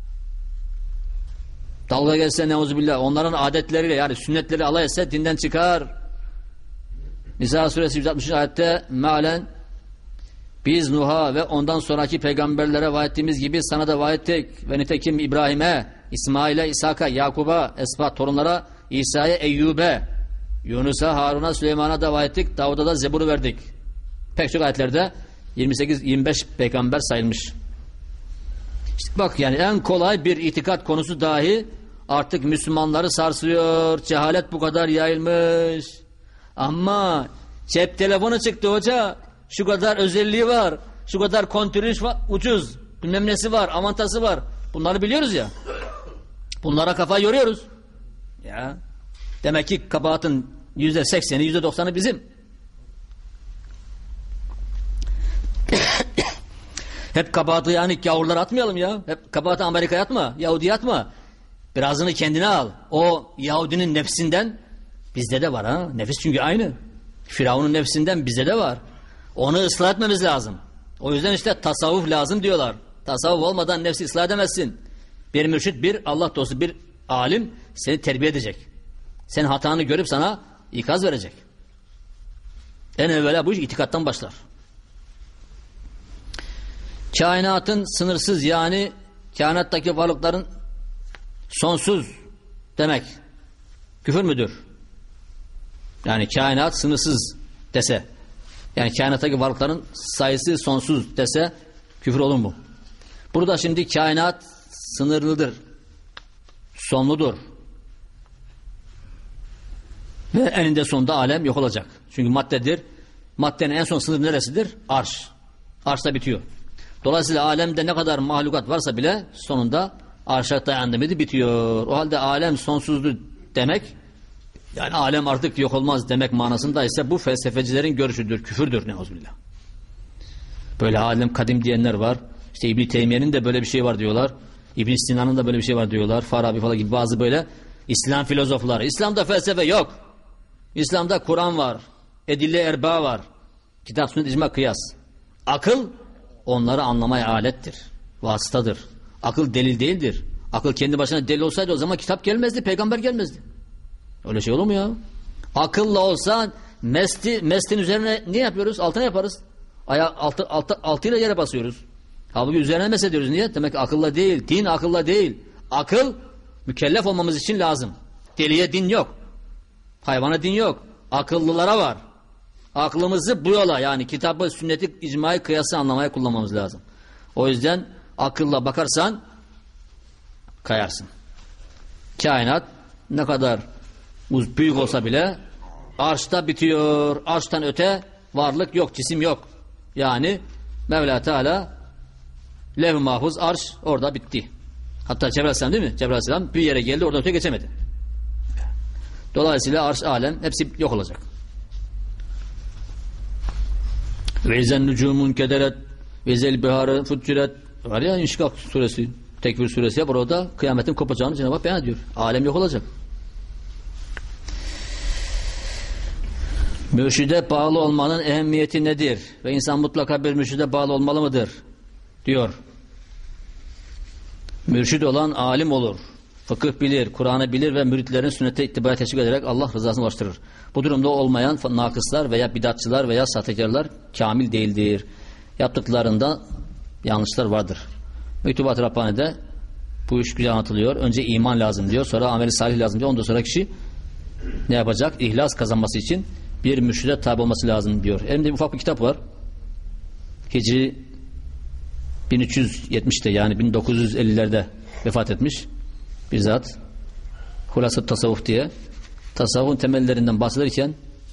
dalga geçse neuzubillah, onların adetleriyle yani sünnetleri alay etse dinden çıkar. Nisa suresi 160. ayette mealen biz Nuh'a ve ondan sonraki peygamberlere vahyettiğimiz gibi sana da vahyettik ve nitekim İbrahim'e İsmail'e, İshak'a, Yakub'a, Esbat torunlara, İsa'ya, Eyyub'e, Yunus'a, Harun'a, Süleyman'a dava ettik. Davud'a da Zebur'u verdik. Pek çok ayetlerde 28-25 peygamber sayılmış. İşte bak yani en kolay bir itikat konusu dahi artık Müslümanları sarsıyor. Cehalet bu kadar yayılmış. Ama cep telefonu çıktı hoca. Şu kadar özelliği var. Şu kadar kontürüş var. Ucuz. Bilmem nesi var. Avantası var. Bunları biliyoruz ya. Bunlara kafa yoruyoruz. Ya. Demek ki kabahatin %80'i %90'ı bizim. Hep kabahatı yani gavurlara atmayalım ya. Hep kabahatı Amerika'ya atma. Yahudi'ye atma. Birazını kendine al. O Yahudinin nefsinden bizde de var ha. Nefis çünkü aynı. Firavun'un nefsinden bizde de var. Onu ıslah etmemiz lazım. O yüzden işte tasavvuf lazım diyorlar. Tasavvuf olmadan nefsi ıslah edemezsin. Bir mürşit, bir Allah dostu, bir alim seni terbiye edecek. Senin hatanı görüp sana ikaz verecek. En evvela bu iş itikattan başlar. Kainatın sınırsız yani kainattaki varlıkların sonsuz demek küfür müdür? Yani kainat sınırsız dese, yani kainattaki varlıkların sayısı sonsuz dese küfür olur mu? Burada şimdi kainat sınırlıdır, sonludur ve eninde sonunda alem yok olacak. Çünkü maddedir. Maddenin en son sınırı neresidir? Arş. Arşta bitiyor. Dolayısıyla alemde ne kadar mahlukat varsa bile sonunda arşa dayandı mıydı bitiyor. O halde alem sonsuzdur demek, yani alem artık yok olmaz demek manasında ise bu felsefecilerin görüşüdür, küfürdür neuzbillah. Böyle alem kadim diyenler var. İşte İbn Teymiye'nin de böyle bir şey var diyorlar. İbn Sina'nın da böyle bir şey var diyorlar. Farabi falan gibi bazı böyle İslam filozofları. İslam'da felsefe yok. İslam'da Kur'an var. Edille erba var. Kitap, sünnet, icma, kıyas. Akıl onları anlamaya alettir. Vasıtadır. Akıl delil değildir. Akıl kendi başına delil olsaydı o zaman kitap gelmezdi, peygamber gelmezdi. Öyle şey olur mu ya? Akılla olsa mestin üzerine ne yapıyoruz? Altına yaparız. Altıyla yere basıyoruz. Halbuki üzerine mesediyoruz. Niye? Demek ki akılla değil. Din akılla değil. Akıl mükellef olmamız için lazım. Deliye din yok. Hayvana din yok. Akıllılara var. Aklımızı bu yola, yani kitabı, sünneti, icmayı, kıyası anlamaya kullanmamız lazım. O yüzden akılla bakarsan kayarsın. Kainat ne kadar büyük olsa bile arşta bitiyor. Arştan öte varlık yok, cisim yok. Yani Mevla Teala Lev-i Mahfuz, arş orada bitti. Hatta Cebrail Aleyhisselam değil mi? Cebrail Aleyhisselam bir yere geldi, oradan öte geçemedi. Dolayısıyla arş, alem hepsi yok olacak. Ve izen nucumun kederet ve izel biharı futciret var ya, İnşikak suresi, Tekvir suresi ya, burada kıyametin kopacağını Cenab-ı Hak beyan ediyor. Alem yok olacak. Mürşide bağlı olmanın ehemmiyeti nedir? Ve insan mutlaka bir mürşide bağlı olmalı mıdır? Diyor. Mürşid olan alim olur. Fıkıh bilir, Kur'an'ı bilir ve müritlerin sünnete ittibaya teşvik ederek Allah rızasını ulaştırır. Bu durumda olmayan nakıslar veya bidatçılar veya sahtekarlar kamil değildir. Yaptıklarında yanlışlar vardır. Mektubat-ı Rabbani'de bu iş güzel anlatılıyor. Önce iman lazım diyor, sonra ameli salih lazım diyor. Ondan sonra kişi ne yapacak? İhlas kazanması için bir mürşide tabi olması lazım diyor. Elimde ufak bir kitap var. Hicri 1370'te, yani 1950'lerde vefat etmiş bir zat. Hulasa Tasavvuf diye. Tasavvufun temellerinden bahsederken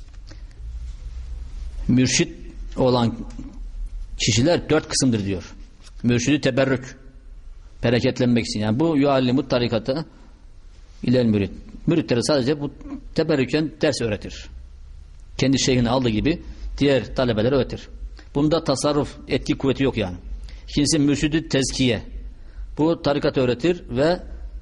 mürşit olan kişiler 4 kısımdır diyor. Mürşidi teberrük, bereketlenmek için. Yani bu yuallimut tarikatı ilel mürit. Müritlere sadece bu teberrüken ders öğretir. Kendi şeyhini aldığı gibi diğer talebelere öğretir. Bunda tasarruf etki kuvveti yok yani. İkincisi mürşidi tezkiye. Bu tarikat öğretir ve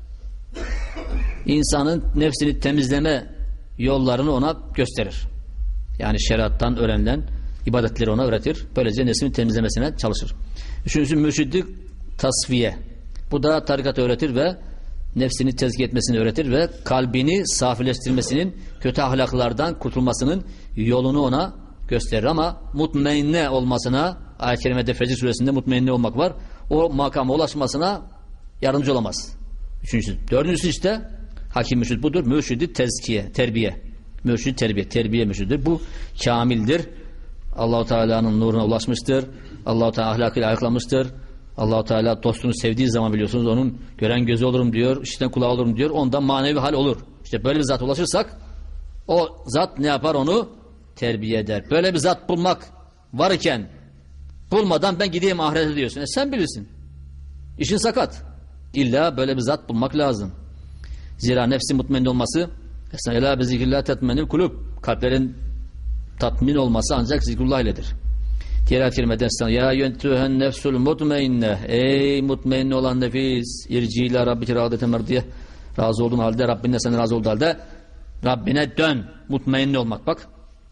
insanın nefsini temizleme yollarını ona gösterir. Yani şeriattan öğrenilen ibadetleri ona öğretir. Böylece nefsini temizlemesine çalışır. Üçüncüsü mürşidi tasfiye. Bu da tarikat öğretir ve nefsini tezkiye etmesini öğretir ve kalbini safileştirmesinin, kötü ahlaklardan kurtulmasının yolunu ona gösterir. Ama mutmainne olmasına, ayet-i kerimede Fecr suresinde mutmainne olmak var. O makama ulaşmasına yardımcı olamaz. Üçüncüsü. Dördüncüsü işte hakim mürşid budur. Mürşidi tezkiye, terbiye. Mürşid terbiye, terbiye mürşididir. Bu kamildir. Allah-u Teala'nın nuruna ulaşmıştır. Allah-u Teala ahlakıyla ayıklamıştır. Allah-u Teala dostunu sevdiği zaman biliyorsunuz onun gören gözü olurum diyor, işiten kulağı olurum diyor. Ondan manevi hal olur. İşte böyle bir zat ulaşırsak o zat ne yapar? Onu terbiye eder. Böyle bir zat bulmak varken bulmadan ben gideyim ahirete diyorsun. Sen bilirsin. İşin sakat. İlla böyle bir zat bulmak lazım. Zira nefsin mutmain olması Ela bi zikrillah tetmenil kulub. Kalplerin tatmin olması ancak zikrullah iledir. Diğer ayet-i kerimede ya yentühen nefsul mutmainne. Ey mutmain olan nefis, irci ila rabbike rağbeten merdiye. Razı olduğun halde, Rabbinle seni razı olduğu halde Rabbine dön. Mutmain olmak bak.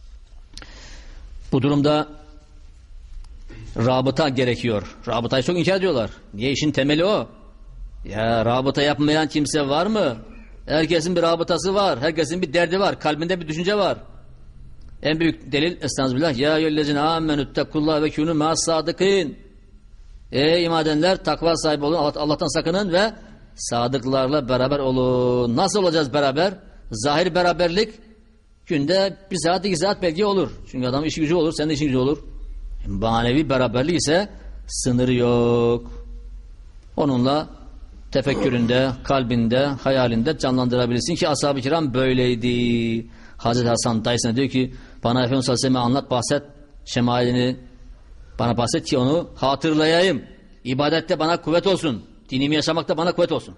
Bu durumda rabıta gerekiyor. Rabıtayı çok inkar ediyorlar. Niye? İşin temeli o. Ya rabıta yapmayan kimse var mı? Herkesin bir rabıtası var. Herkesin bir derdi var. Kalbinde bir düşünce var. En büyük delil estağfirullah. Ya eyyühellezine amenüttekullah ve kûnû ma'as-sâdıkîn. Ey iman edenler, takva sahibi olun. Allah'tan sakının ve sadıklarla beraber olun. Nasıl olacağız beraber? Zahir beraberlik günde 1 saat 2 saat belki olur. Çünkü adamın işi gücü olur, senin de işin gücü olur. Manevi beraberlik ise sınırı yok. Onunla tefekküründe, kalbinde, hayalinde canlandırabilirsin ki ashab-ı kiram böyleydi. Hazreti Hasan dayısına diyor ki bana Efendimiz sallallahu aleyhi ve sellem anlat, bahset şemalini, bana bahset ki onu hatırlayayım. İbadette bana kuvvet olsun. Dinimi yaşamakta bana kuvvet olsun.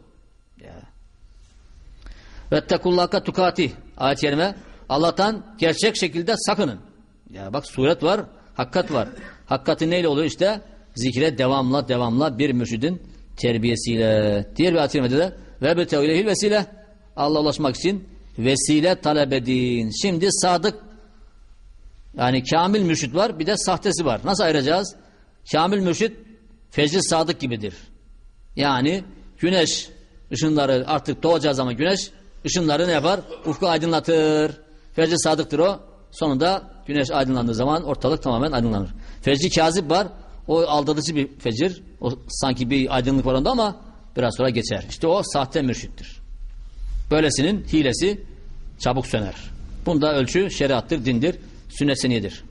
Vettekullâhâ tukâtih ayet-i kerime, Allah'tan gerçek şekilde sakının. Ya bak, suret var, hakikat var. Hakikati neyle oluyor? İşte zikre devamla bir mürşidin terbiyesiyle. Diğer bir ayet-i kerimede de ve betevlehil vesile, Allah'a ulaşmak için vesile talep edin. Şimdi sadık, yani kamil mürşid var, bir de sahtesi var. Nasıl ayıracağız? Kamil mürşid fecr sadık gibidir. Yani güneş ışınları artık doğacağı zaman güneş ışınları ne yapar? Ufku aydınlatır. Fecr sadıktır o. Sonunda güneş aydınlandığı zaman ortalık tamamen aydınlanır. Fecr kazip var. O aldatıcı bir fecir. O sanki bir aydınlık var onda ama biraz sonra geçer. İşte o sahte mürşittir. Böylesinin hilesi çabuk söner. Bunda ölçü şeriattır, dindir, sünnet seniyedir.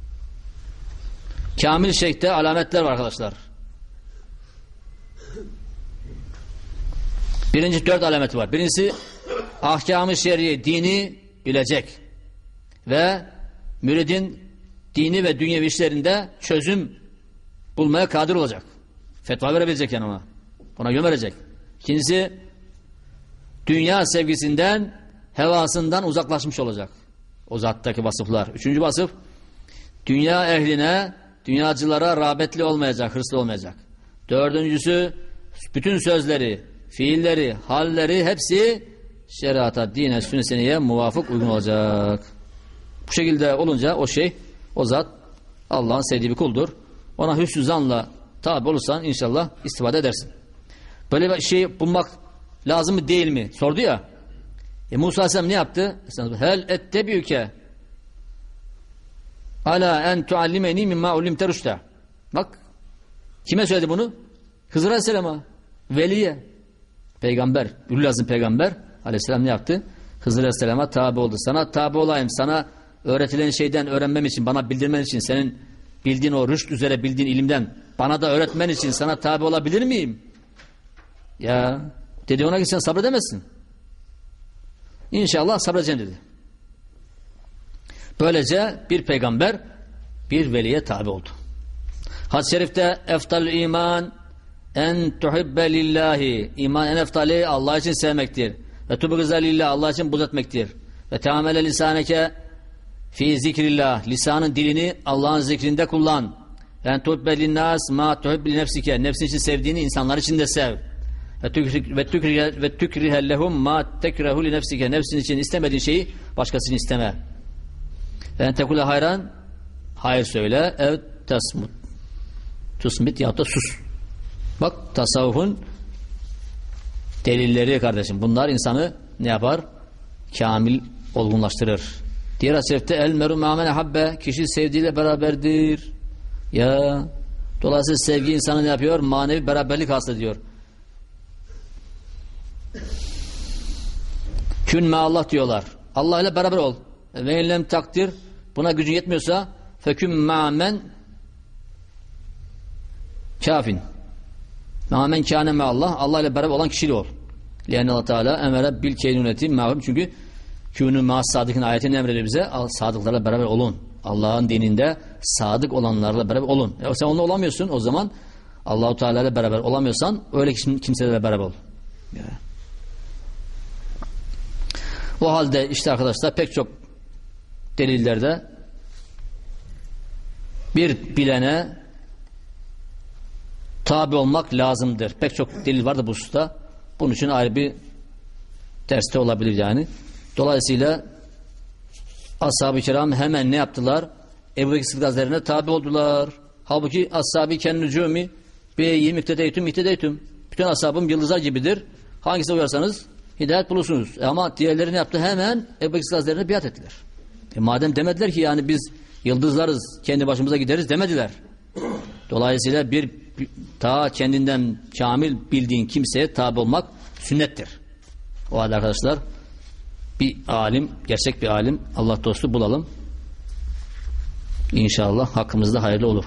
Kamil şeyhte alametler var arkadaşlar. Birinci 4 alameti var. Birincisi ahkam-ı şer'i, dini bilecek ve müridin dini ve dünyevi işlerinde çözüm bulmaya kadir olacak. Fetva verebilecek yani ona. Ona yön verecek. İkincisi dünya sevgisinden, hevasından uzaklaşmış olacak. O zattaki vasıflar. Üçüncü vasıf, dünya ehline, dünyacılara rağbetli olmayacak, hırslı olmayacak. Dördüncüsü, bütün sözleri, fiilleri, halleri hepsi şeriata, dine, sünnetine muvafık, uygun olacak. Bu şekilde olunca o zat Allah'ın sevdiği bir kuldur. Ona hüsnü zanla tabi olursan inşallah istifade edersin. Böyle bir şey bulmak lazım mı değil mi? Sordu ya. Musa Aleyhisselam ne yaptı? Hel ettebiyüke ala en tuallimeni mimma ulimte rüşte. Bak, kime söyledi bunu? Hızır Aleyhisselam'a, veliye, peygamber, Ülülazım peygamber Aleyhisselam ne yaptı? Hızır Aleyhisselam'a tabi oldu. Sana tabi olayım, sana öğretilen şeyden öğrenmem için, bana bildirmen için, senin bildiğin o rüşt üzere bildiğin ilimden bana da öğretmen için sana tabi olabilir miyim? Ya dedi ona ki sen sabredemezsin. İnşallah sabredeceğim dedi. Böylece bir peygamber bir veliye tabi oldu. Hadis-i şerifte eftal iman en tuhibbe lillahi, iman en eftali Allah için sevmektir. Ve tubgıza lillah, Allah için buğz etmektir. Ve teamele lisaneke fi zikrillah, lisanın dilini Allah'ın zikrinde kullan. En tuhibbe linnas ma tuhibbe li nefsike, nefsin için sevdiğini insanlar için de sev. Ve tükrihe lehum ma tekrehu li nefsike, nefsin için istemediğin şeyi başkasının isteme. En tekule hayran, hayır söyle, ev tasmut, tusmit ya da sus. Bak, tasavvufun delilleri kardeşim. Bunlar insanı ne yapar? Kamil olgunlaştırır. Diğer hadiste el meru ma'men habbe, kişi sevdiğiyle beraberdir. Ya dolayısıyla sevgi insanı ne yapıyor? Manevi beraberlik hasıl ediyor. Kün me Allah diyorlar. Allah ile beraber ol. Ve inlem takdir, buna gücün yetmiyorsa fekün ma'men kafin. Ma'men kâne me Allah. Allah ile beraber olan kişiyle ol. Yani Allah Teala emre bil keynuneti ma'hum, çünkü künü ma'as sadıkın ayetini emrediyor bize. Sadıklarla beraber olun. Allah'ın dininde sadık olanlarla beraber olun. Sen onunla olamıyorsun, o zaman Allah-u Teala ile beraber olamıyorsan öyle kimselerle beraber ol. Yani. O halde işte arkadaşlar pek çok delillerde bir bilene tabi olmak lazımdır. Pek çok delil var da bu hususta. Bunun için ayrı bir derste olabilir yani. Dolayısıyla ashab-ı kiram hemen ne yaptılar? Ebu Bekir Sıddık Hazretlerine tabi oldular. Halbuki ashab-ı kennücûmi beyi mühtedeytüm. Bütün ashabım yıldızlar gibidir. Hangisine uyarsanız hidayet bulursunuz. Ama diğerleri ne yaptı? Hemen Ebu Bekir Sıddık Hazretlerine biat ettiler. Madem demediler ki yani biz yıldızlarız, kendi başımıza gideriz demediler. Dolayısıyla bir ta kendinden kamil bildiğin kimseye tabi olmak sünnettir. O halde arkadaşlar bir alim, gerçek bir alim, Allah dostu bulalım. İnşallah hakkımızda hayırlı olur.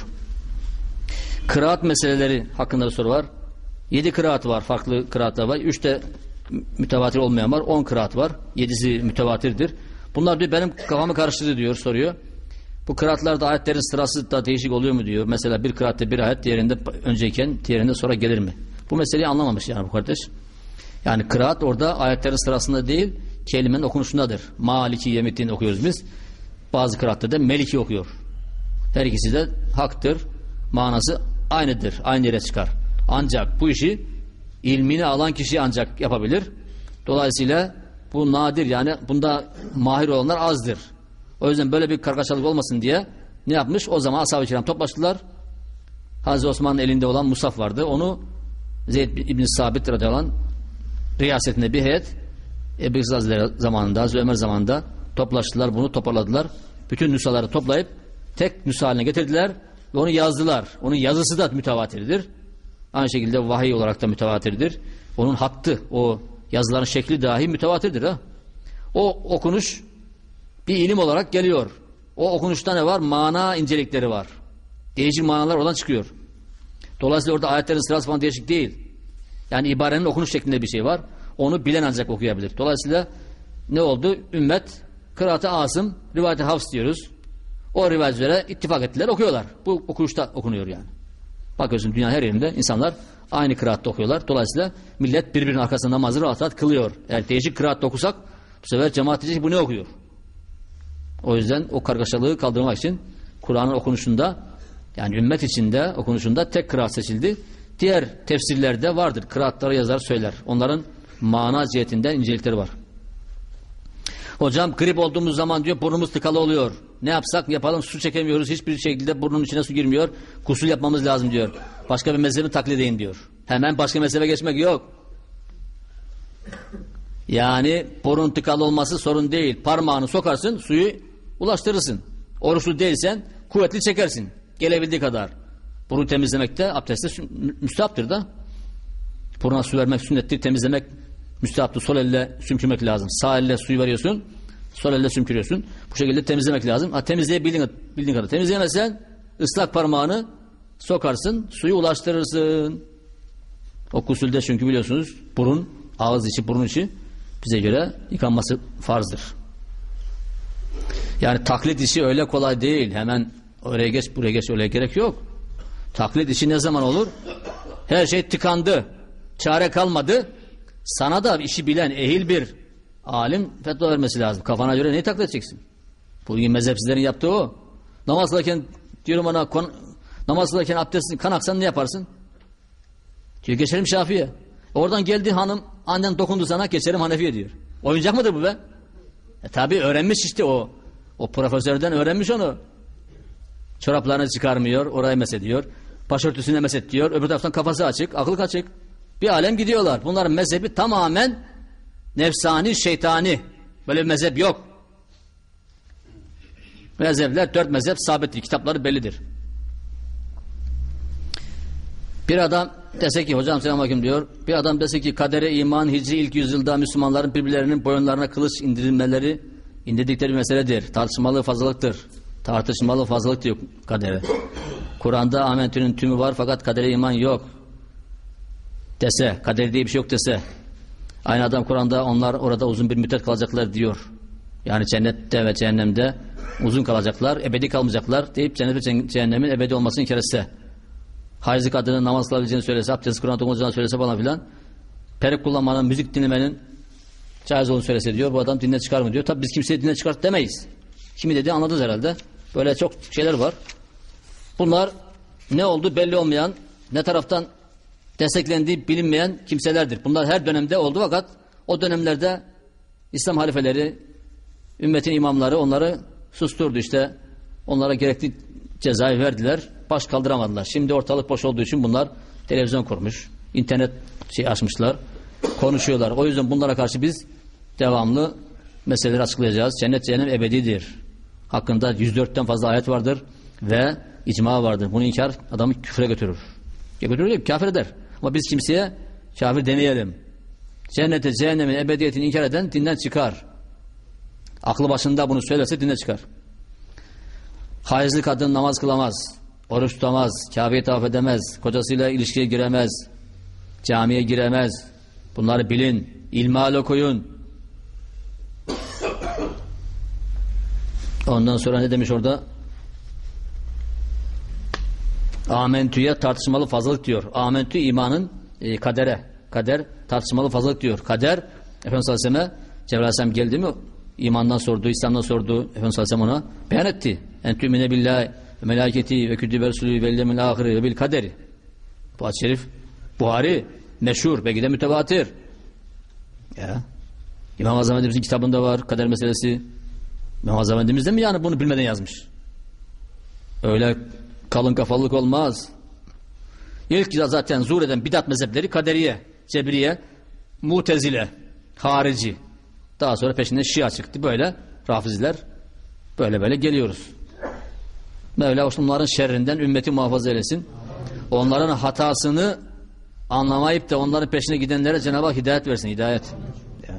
Kıraat meseleleri hakkında bir soru var. 7 kıraat var, farklı kıraatlar var. 3 de mütevatir olmayan var. 10 kıraat var. 7'si mütevatirdir. Bunlar diyor benim kafamı karıştırdı diyor, soruyor. Bu kıraatlarda ayetlerin sırası da değişik oluyor mu diyor. Mesela bir kıraatte bir ayet diğerinde önceyken diğerinde sonra gelir mi? Bu meseleyi anlamamış yani bu kardeş. Yani kıraat orada ayetlerin sırasında değil, kelimenin okunuşundadır. Maliki yemiddin okuyoruz biz. Bazı kıraatte de meliki okuyor. Her ikisi de haktır. Manası aynıdır. Aynı yere çıkar. Ancak bu işi ilmini alan kişi ancak yapabilir. Dolayısıyla bu nadir, yani bunda mahir olanlar azdır. O yüzden böyle bir kargaşalık olmasın diye ne yapmış? O zaman ashab-ı kiram toplaştılar. Hazreti Osman'ın elinde olan musaf vardı. Onu Zeyd İbn-i Sabit radıyallahu anh riyasetinde bir heyet Ebu Bekir Hazretleri zamanında, Hazreti Ömer zamanında toplaştılar. Bunu toparladılar. Bütün nüshaları toplayıp tek nüsha haline getirdiler ve onu yazdılar. Onun yazısı da mütevatirdir. Aynı şekilde vahiy olarak da mütevatirdir. Onun hattı, o yazıların şekli dahi mütevatirdir. Ha? O okunuş bir ilim olarak geliyor. O okunuşta ne var? Mana incelikleri var. Değişik manalar oradan çıkıyor. Dolayısıyla orada ayetlerin sırası falan değişik değil. Yani ibarenin okunuş şeklinde bir şey var. Onu bilen ancak okuyabilir. Dolayısıyla ne oldu? Ümmet kıraat-ı Asım, rivayet-i Hafs diyoruz. O rivayet üzere ittifak ettiler, okuyorlar. Bu okunuşta okunuyor yani. Bakıyorsun dünya her yerinde insanlar aynı kıraatta okuyorlar. Dolayısıyla millet birbirinin arkasında namazı rahat rahat kılıyor. Eğer değişik kıraatta okusak bu sefer cemaat diyecek bu ne okuyor? O yüzden o kargaşalığı kaldırmak için Kur'an'ın okunuşunda, yani ümmet içinde okunuşunda tek kıraat seçildi. Diğer tefsirlerde vardır. Kıraatları yazar söyler. Onların mana cihetinden incelikleri var. Hocam grip olduğumuz zaman diyor burnumuz tıkalı oluyor. Ne yapsak yapalım, su çekemiyoruz. Hiçbir şekilde burnun içine su girmiyor. Gusül yapmamız lazım diyor. Başka bir mezhebi taklit edin diyor. Hemen başka mezhebe geçmek yok. Yani burun tıkalı olması sorun değil. Parmağını sokarsın, suyu ulaştırırsın. Oruçlu değilsen kuvvetli çekersin. Gelebildiği kadar. Burun temizlemek de abdestte müstehaptır da. Buruna su vermek sünnettir. Temizlemek müstehaptır. Sol elle sümkürmek lazım. Sağ elle suyu veriyorsun. Sol elle sümkürüyorsun. Bu şekilde temizlemek lazım. Temizleyebildiğin kadar. Temizleyemezsen ıslak parmağını sokarsın. Suyu ulaştırırsın. O gusülde çünkü biliyorsunuz burun, ağız içi, burun içi bize göre yıkanması farzdır. Yani taklit işi öyle kolay değil. Hemen oraya geç, buraya geç, öyle gerek yok. Taklit işi ne zaman olur? Her şey tıkandı. Çare kalmadı. Sana da işi bilen, ehil bir alim fetva vermesi lazım. Kafana göre neyi taklit edeceksin? Bugün mezhepsizlerin yaptığı o. Namaz kılarken diyorum ona, namaz kılarken abdestin kan aksan ne yaparsın? Diyor geçelim Şafi'ye. Oradan geldi hanım, annen dokundu sana, geçelim Hanefi'ye diyor. Oyuncak mıdır bu be? Tabi öğrenmiş işte o. O profesörden öğrenmiş onu. Çoraplarını çıkarmıyor, orayı mesediyor. Başörtüsüne meset diyor. Öbür taraftan kafası açık, aklı açık. Bir alem gidiyorlar. Bunların mezhebi tamamen nefsani, şeytani. Böyle bir mezhep yok. Mezhepler, 4 mezhep sabittir. Kitapları bellidir. Bir adam dese ki, hocam selamünaleyküm diyor. Bir adam dese ki kadere iman Hicri ilk yüzyılda Müslümanların birbirlerinin boyunlarına kılıç indirdikleri bir meseledir. Tartışmalı fazlalıktır. Tartışmalı fazlalık diyor kadere. Kur'an'da amentünün tümü var fakat kadere iman yok dese, kader diye bir şey yok dese, aynı adam Kur'an'da onlar orada uzun bir müddet kalacaklar diyor. Yani cennette ve cehennemde uzun kalacaklar, ebedi kalmayacaklar deyip cennet ve cehennemin ebedi olmasını inkar etse, hayızlı kadının namaz kılabileceğini söylese, abdest Kur'an okuyacağını söylese falan filan, perik kullanmanın, müzik dinlemenin caiz olduğunu söylese diyor, bu adam dinden çıkar mı diyor. Tabi biz kimseye dinden çıkart demeyiz. Kimi dedi anladınız herhalde. Böyle çok şeyler var. Bunlar ne oldu belli olmayan, ne taraftan desteklendiği bilinmeyen kimselerdir. Bunlar her dönemde oldu fakat o dönemlerde İslam halifeleri, ümmetin imamları onları susturdu işte. Onlara gerekli cezayı verdiler. Baş kaldıramadılar. Şimdi ortalık boş olduğu için bunlar televizyon kurmuş. İnternet açmışlar. Konuşuyorlar. O yüzden bunlara karşı biz devamlı meseleleri açıklayacağız. Cennet cehennem ebedidir. Hakkında 104'ten fazla ayet vardır ve icma vardır. Bunu inkar adamı küfre götürür. Götürür değil, kafir eder. Ama biz kimseye kafir demeyelim. Cennete, cehennemin ebediyetini inkar eden dinden çıkar. Aklı başında bunu söylerse dinden çıkar. Hayızlı kadın namaz kılamaz, oruç tutamaz, Kabe'yi tavaf edemez, kocasıyla ilişkiye giremez, camiye giremez. Bunları bilin, ilmihal okuyun. Ondan sonra ne demiş orada? Amentü'ye tartışmalı fazlalık diyor. Amentü imanın kadere. Kader tartışmalı fazlalık diyor. Kader Efendimiz Aleyhisselam'a Cebrail Aleyhisselam geldi mi imandan sordu, İslam'dan sordu. Efendimiz Aleyhisselam ona beyan etti. En tümine billahi ve melâketi ve kütübe resulü ve lemil ahiri ve bil kaderi. Bu hadis-i şerif Buhari meşhur, belki de mütevatir. Ya. İmam Azam Efendimiz'in kitabında var kader meselesi. İmam Azam Efendimiz de mi yani bunu bilmeden yazmış? Öyle kalın kafalılık olmaz. İlk zaten zuhur eden bidat mezhepleri kaderiye, cebriye, mutezile, harici. Daha sonra peşinden şia çıktı. Böyle rafiziler böyle geliyoruz. Mevla onların şerrinden ümmeti muhafaza eylesin. Onların hatasını anlamayıp da onların peşine gidenlere Cenab-ı Hak hidayet versin. Hidayet. Ya.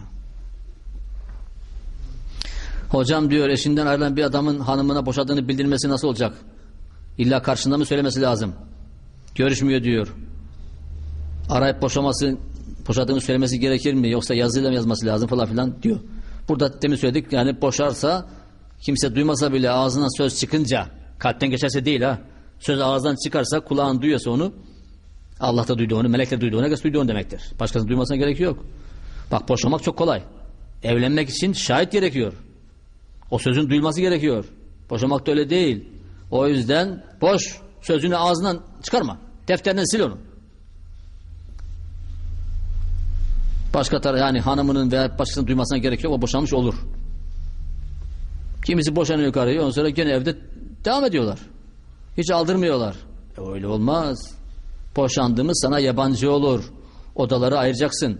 Hocam diyor eşinden ayrılan bir adamın hanımına boşadığını bildirmesi nasıl olacak? İlla karşında mı söylemesi lazım? Görüşmüyor diyor. Arayıp boşadığını söylemesi gerekir mi? Yoksa yazıyla mı yazması lazım falan filan diyor. Burada demin söyledik yani boşarsa kimse duymasa bile ağzından söz çıkınca kalpten geçerse değil ha. Söz ağızdan çıkarsa kulağın duyuyorsa onu Allah da duydu onu, melek de duydu onu, herkes duydu onu demektir. Başkasının duymasına gerek yok. Bak boşamak çok kolay. Evlenmek için şahit gerekiyor. O sözün duyulması gerekiyor. Boşamak da öyle değil. O yüzden boş sözünü ağzından çıkarma. Defterinden sil onu. Başka taraf yani hanımının veya başkasının duymasına gerek yok. O boşanmış olur. Kimisi boşanıyor karıyı ondan sonra gene evde devam ediyorlar. Hiç aldırmıyorlar. Öyle olmaz. Boşandığımız sana yabancı olur. Odaları ayıracaksın.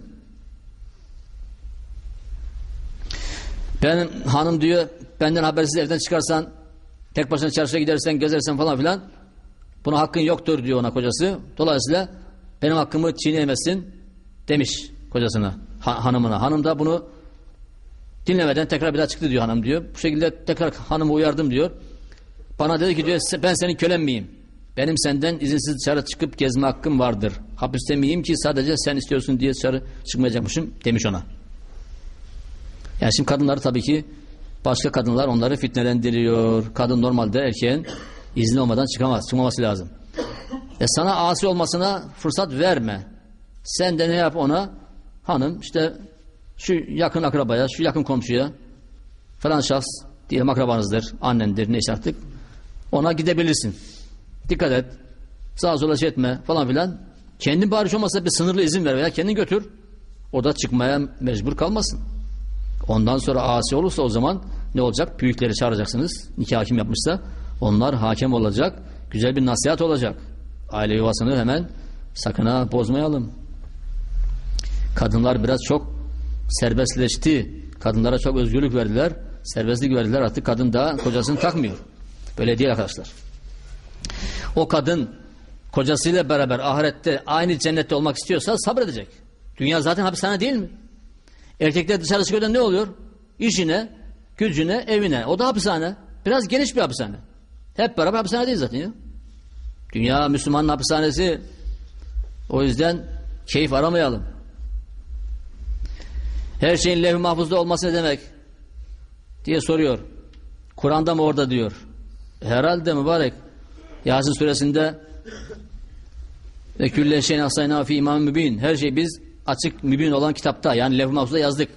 Benim hanım diyor benden habersiz evden çıkarsan tek başına çarşıya gidersen gezersen falan filan buna hakkın yoktur diyor ona kocası. Dolayısıyla benim hakkımı çiğneyemezsin demiş kocasına, hanımına. Hanım da bunu dinlemeden tekrar bir daha çıktı diyor hanım diyor. Bu şekilde tekrar hanımı uyardım diyor. Bana dedi ki diyor ben senin kölen miyim? Benim senden izinsiz dışarı çıkıp gezme hakkım vardır. Hapiste miyim ki sadece sen istiyorsun diye dışarı çıkmayacakmışım demiş ona. Yani şimdi kadınları tabii ki başka kadınlar onları fitnelendiriyor. Kadın normalde erkeğin izni olmadan çıkmaması lazım. Sana asi olmasına fırsat verme. Sen de ne yap ona? Hanım işte şu yakın akrabaya, şu yakın komşuya falan şahs diyelim akrabanızdır, annendir neyse artık ona gidebilirsin. Dikkat et. Sağa sola şey etme falan filan. Kendin bari olmasa bir sınırlı izin ver veya kendin götür. O da çıkmaya mecbur kalmasın. Ondan sonra asi olursa o zaman ne olacak? Büyükleri çağıracaksınız. Nikah hakim yapmışsa onlar hakem olacak. Güzel bir nasihat olacak. Aile yuvasını hemen sakın ha bozmayalım. Kadınlar biraz çok serbestleşti. Kadınlara çok özgürlük verdiler. Serbestlik verdiler. Artık kadın da kocasını takmıyor. Böyle değil arkadaşlar. O kadın kocasıyla beraber ahirette aynı cennette olmak istiyorsa sabredecek. Dünya zaten hapishane değil mi? Erkekler dışarı çıkıyor ne oluyor? İşine, gücüne, evine. O da hapishane. Biraz geniş bir hapishane. Hep beraber hapishane değil zaten ya. Dünya Müslümanın hapishanesi. O yüzden keyif aramayalım. Her şeyin levh-i mahfuzda olması ne demek? Diye soruyor. Kur'an'da mı orada diyor. Herhalde mübarek. Yasin suresinde ve külle şeyin asayna fi imam mübin. Her şey biz açık mübin olan kitapta yani levh-i mahfuzda yazdık.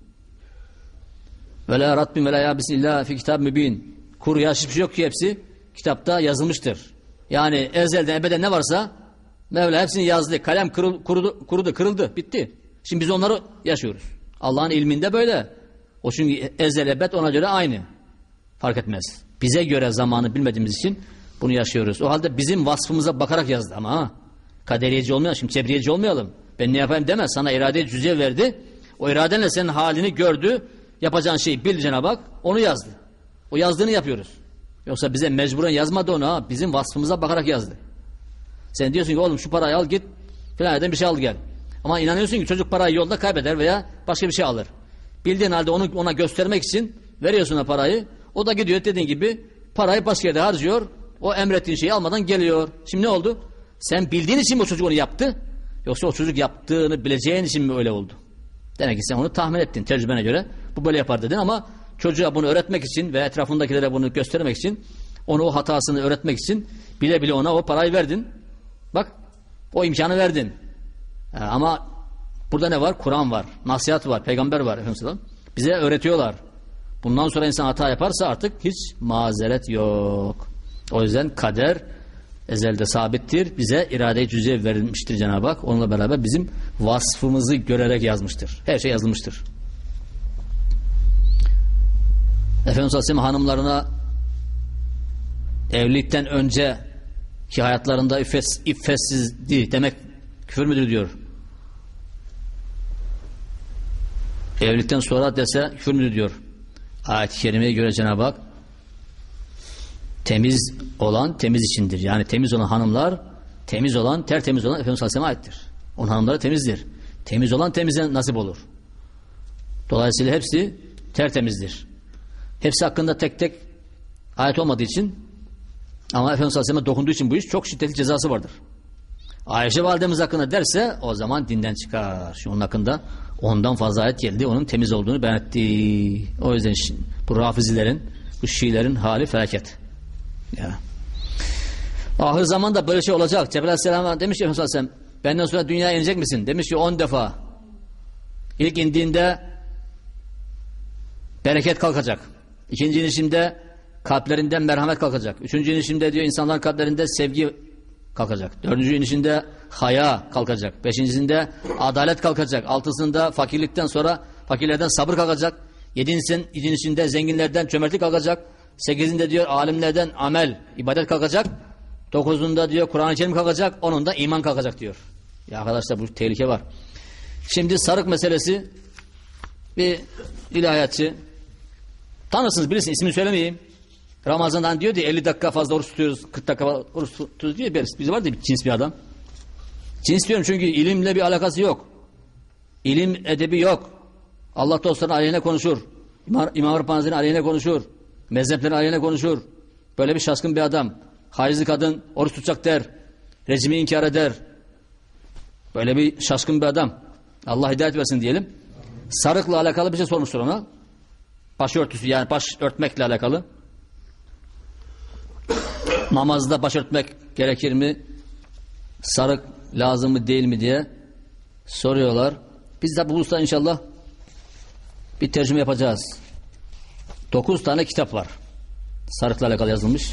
Ve la rabbin ve la yabisin illa fi kitab mübin. Kuru yaş hiçbir şey yok ki hepsi kitapta yazılmıştır. Yani ezelden ebeden ne varsa Mevla hepsini yazdı. Kalem kurudu, kırıldı, bitti. Şimdi biz onları yaşıyoruz. Allah'ın ilminde böyle. O çünkü ezel ebed ona göre aynı. Fark etmez. Bize göre zamanı bilmediğimiz için bunu yaşıyoruz. O halde bizim vasfımıza bakarak yazdı ama ha. Kaderiyeci olmayalım, şimdi cebriyeci olmayalım. Ben ne yapayım deme. Sana irade-i cüz'e verdi. O iradenle senin halini gördü. Yapacağın şeyi bildi Cenab-ı Hak. Onu yazdı. O yazdığını yapıyoruz. Yoksa bize mecburen yazmadı onu ha. Bizim vasfımıza bakarak yazdı. Sen diyorsun ki oğlum şu parayı al git filan yerden bir şey al gel. Ama inanıyorsun ki çocuk parayı yolda kaybeder veya başka bir şey alır. Bildiğin halde onu ona göstermek için veriyorsun o parayı. O da gidiyor dediğin gibi parayı başka yerde harcıyor. O emrettiğin şeyi almadan geliyor. Şimdi ne oldu? Sen bildiğin için mi o çocuk onu yaptı? Yoksa o çocuk yaptığını bileceğin için mi öyle oldu? Demek ki sen onu tahmin ettin tecrübene göre. Bu böyle yapar dedin ama çocuğa bunu öğretmek için ve etrafındakilere bunu göstermek için, onu o hatasını öğretmek için bile bile ona o parayı verdin. Bak o imkanı verdin. Ama burada ne var? Kur'an var, nasihat var, peygamber var. Bize öğretiyorlar. Bundan sonra insan hata yaparsa artık hiç mazeret yok. O yüzden kader ezelde sabittir. Bize irade-i cüz'e verilmiştir Cenab-ı Hak. Onunla beraber bizim vasfımızı görerek yazmıştır. Her şey yazılmıştır. Efendimiz Aleyhisselam hanımlarına evlilikten önceki hayatlarında iffetsizdi demek küfür müdür diyor. Evlilikten sonra dese küfür müdür diyor. Ayet-i kerimeye göre Cenab-ı Hak temiz olan temiz içindir. Yani temiz olan hanımlar temiz olan, tertemiz olan Efendimiz Aleyhisselam'a aittir. Onun hanımları temizdir. Temiz olan temize nasip olur. Dolayısıyla hepsi tertemizdir. Hepsi hakkında tek tek ayet olmadığı için ama Efendimiz Aleyhisselam'a dokunduğu için bu iş çok şiddetli cezası vardır. Ayşe validemiz hakkında derse o zaman dinden çıkar. Şu onun hakkında ondan fazla ayet geldi. Onun temiz olduğunu beyan etti. O yüzden bu rafizilerin, bu Şiilerin hali felaket. Ya. Ahir zamanda böyle şey olacak. Cebrail Aleyhisselam demiş ki Efendimiz Aleyhisselam benden sonra dünyaya inecek misin? Demiş ki 10 defa. İlk indiğinde bereket kalkacak. İkinci inişinde kalplerinden merhamet kalkacak. Üçüncü inişinde diyor insanların kalplerinde sevgi kalkacak. Dördüncü inişinde haya kalkacak. Beşincisinde adalet kalkacak. Altısında fakirlikten sonra fakirlerden sabır kalkacak. Yedincisinde zenginlerden cömertlik kalkacak. Sekizinde diyor alimlerden amel, ibadet kalkacak. Dokuzunda diyor Kur'an-ı Kerim kalkacak. Onunda iman kalkacak diyor. Ya arkadaşlar bu tehlike var. Şimdi sarık meselesi bir ilahiyatçı tanırsınız bilirsin ismini söylemeyeyim. Ramazan'dan diyor diye 50 dakika fazla oruç tutuyoruz 40 dakika oruç tutuyoruz diyor. Bizde var diye bir cins bir adam. Cins diyorum çünkü ilimle bir alakası yok. İlim edebi yok. Allah dostlarının aleyhine konuşur. İmam Rabbani Hazretleri'nin aleyhine konuşur. Mezheplerin aleyhine konuşur. Böyle bir şaşkın bir adam. Haizli kadın oruç tutacak der. Rejimi inkar eder. Böyle bir şaşkın bir adam. Allah hidayet versin diyelim. Sarıkla alakalı bir şey sormuştur ona. Başörtüsü yani baş örtmekle alakalı. Namazda baş örtmek gerekir mi? Sarık lazım mı değil mi diye soruyorlar. Biz de bu hususta inşallah bir tercüme yapacağız. 9 tane kitap var. Sarıkla alakalı yazılmış.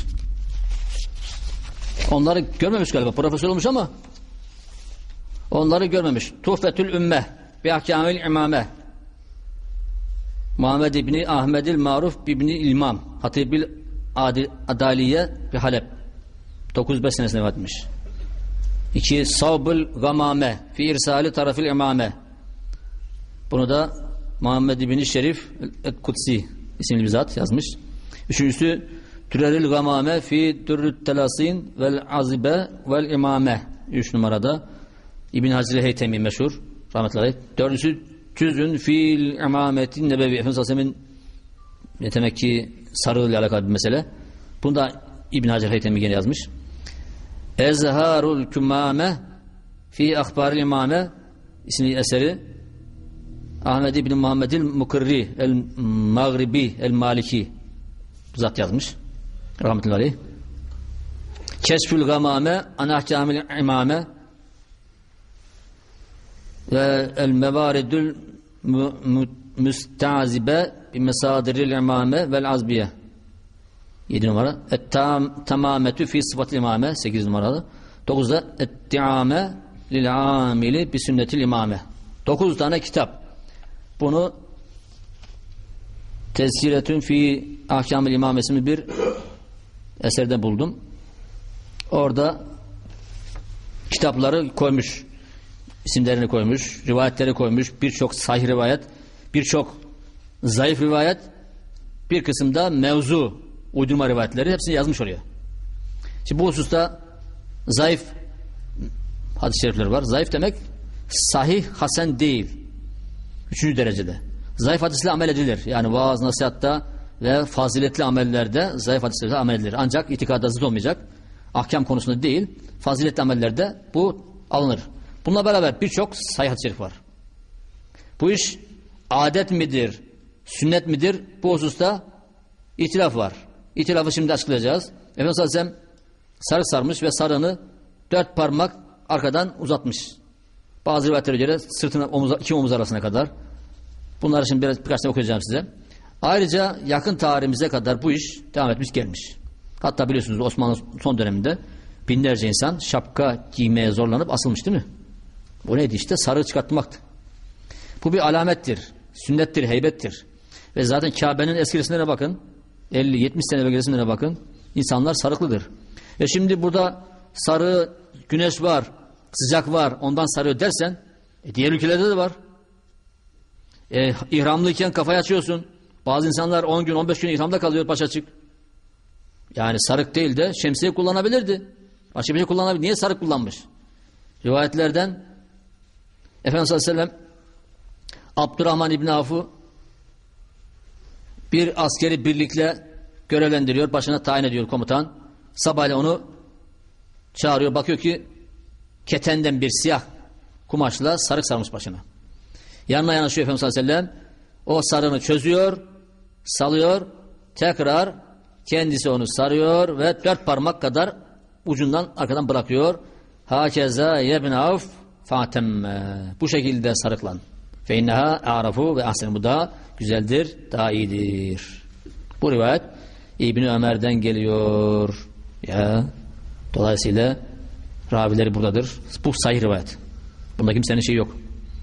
Onları görmemiş galiba. Profesör olmuş ama onları görmemiş. Tuhfetül Ümme bi Ahkamil İmame Muhammed İbni Ahmedil Maruf İbni İlmam Hatibil Adaliye bi Halep 905 senesinde vefatmış. 2 Savbul Gamame fi İrsali Tarafil İmame. Bunu da Muhammed İbni Şerif El-Kutsi isimli bir zat yazmış. Üçüncüsü Türeril gamame fi dürrüt telasin vel azibe vel imame. 3 numarada. İbn Hacer Heytemi meşhur. Rahmetullahi aleyh. 4'üncüsü cüzün fil imametin nebevi. Efendimiz Aleyhisselam'ın ne demek ki sarığıyla alakalı bir mesele. Bunu da İbn Hacer Heytemi gene yazmış. Ezharul kümame fi ahbaril imame isimli eseri Ahmed İbn Muhammed'il Mukirri el-Maghribi el-Maliki zat yazmış. Rahmetullahi aleyh. Keşfül gamame anahkamil imame ve el-mevaridül müstazibe bi mesadiril imame vel azbiye 7 numara. Et-tamametü fi sıfatil imame 8 numaralı. 9'da et-tiame lil amili bi sünnetil imame. 9 tane kitap. Bunu Tezkiretün fi ahkamil imame isimli bir eserde buldum. Orada kitapları koymuş. İsimlerini koymuş, rivayetleri koymuş. Birçok sahih rivayet, birçok zayıf rivayet, bir kısımda mevzu, uydurma rivayetleri hepsini yazmış oraya. Şimdi bu hususta zayıf hadis-i şerifler var. Zayıf demek sahih, hasen değil. 3. derecede. Zayıf hadisle amel edilir. Yani vaaz, nasihatta ve faziletli amellerde zayıf hadisle amel edilir. Ancak itikada zıt olmayacak. Ahkam konusunda değil, faziletli amellerde bu alınır. Bununla beraber birçok sahih hadis-i şerif var. Bu iş adet midir, sünnet midir? Bu hususta ihtilaf var. İhtilafı şimdi açıklayacağız. Efendimiz Aleyhisselam sarık sarmış ve sarığını 4 parmak arkadan uzatmış. Bazı rivayetlere göre sırtına 2 omuz arasına kadar. Bunları şimdi birkaç tane okuyacağım size. Ayrıca yakın tarihimize kadar bu iş devam etmiş gelmiş. Hatta biliyorsunuz Osmanlı son döneminde binlerce insan şapka giymeye zorlanıp asılmış değil mi? Bu neydi işte? Sarığı çıkartmaktı. Bu bir alamettir. Sünnettir, heybettir. Ve zaten Kabe'nin eski resimlerine bakın. 50-70 sene evvel resimlerine bakın. İnsanlar sarıklıdır. Ve şimdi burada sarı, güneş var, sıcak var, ondan sarıyor dersen diğer ülkelerde de var. İhramlıyken kafayı açıyorsun. Bazı insanlar 10 gün 15 gün ihramda kalıyor baş açık. Yani sarık değil de şemsiye kullanabilirdi. Başka bir şey kullanabilir. Niye sarık kullanmış? Rivayetlerden Efendimiz Aleyhisselam Abdurrahman İbni Avf'u bir askeri birlikle görevlendiriyor. Başına tayin ediyor komutan. Sabahleyin onu çağırıyor. Bakıyor ki ketenden bir siyah kumaşla sarık sarmış başına. Yanına yanaşıyor Efendimiz Aleyhisselam. O sarığını çözüyor, salıyor, tekrar kendisi onu sarıyor ve 4 parmak kadar ucundan arkadan bırakıyor. Hakeza yebn Avf fatemme. Bu şekilde sarıklan. Fe inneha a'rafu ve ahsen. Bu daha güzeldir, daha iyidir. Bu rivayet İbn Ömer'den geliyor. Ya dolayısıyla ravileri buradadır. Bu sahih rivayet. Bunda kimsenin şeyi yok.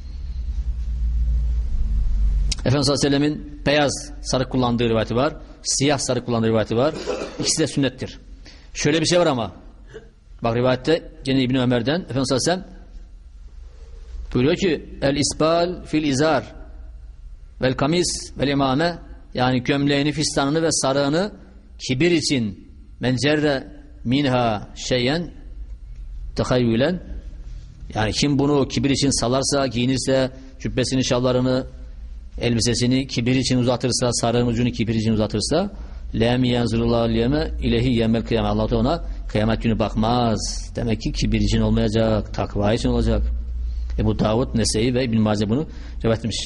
Efendimiz Aleyhisselam'ın beyaz sarık kullandığı rivayeti var. Siyah sarık kullandığı rivayeti var. İkisi de sünnettir. Şöyle bir şey var ama. Bak rivayette gene İbn Ömer'den Efendimiz Aleyhisselam buyuruyor ki el isbal fil izar vel kamis vel imame, yani gömleğini, fistanını ve sarığını kibir için mencerre minha şeyen tehayyülen, yani kim bunu kibir için salarsa, giyinirse, cübbesini, şallarını, elbisesini kibir için uzatırsa, sarığın ucunu kibir için uzatırsa, lem yanzurullahu liyeme ilehi yemel kıyamet, Allah da ona kıyamet günü bakmaz. Demek ki kibir için olmayacak, takva için olacak. Ebu Davud, Nese'yi ve İbn Mace bunu rivayet etmiş.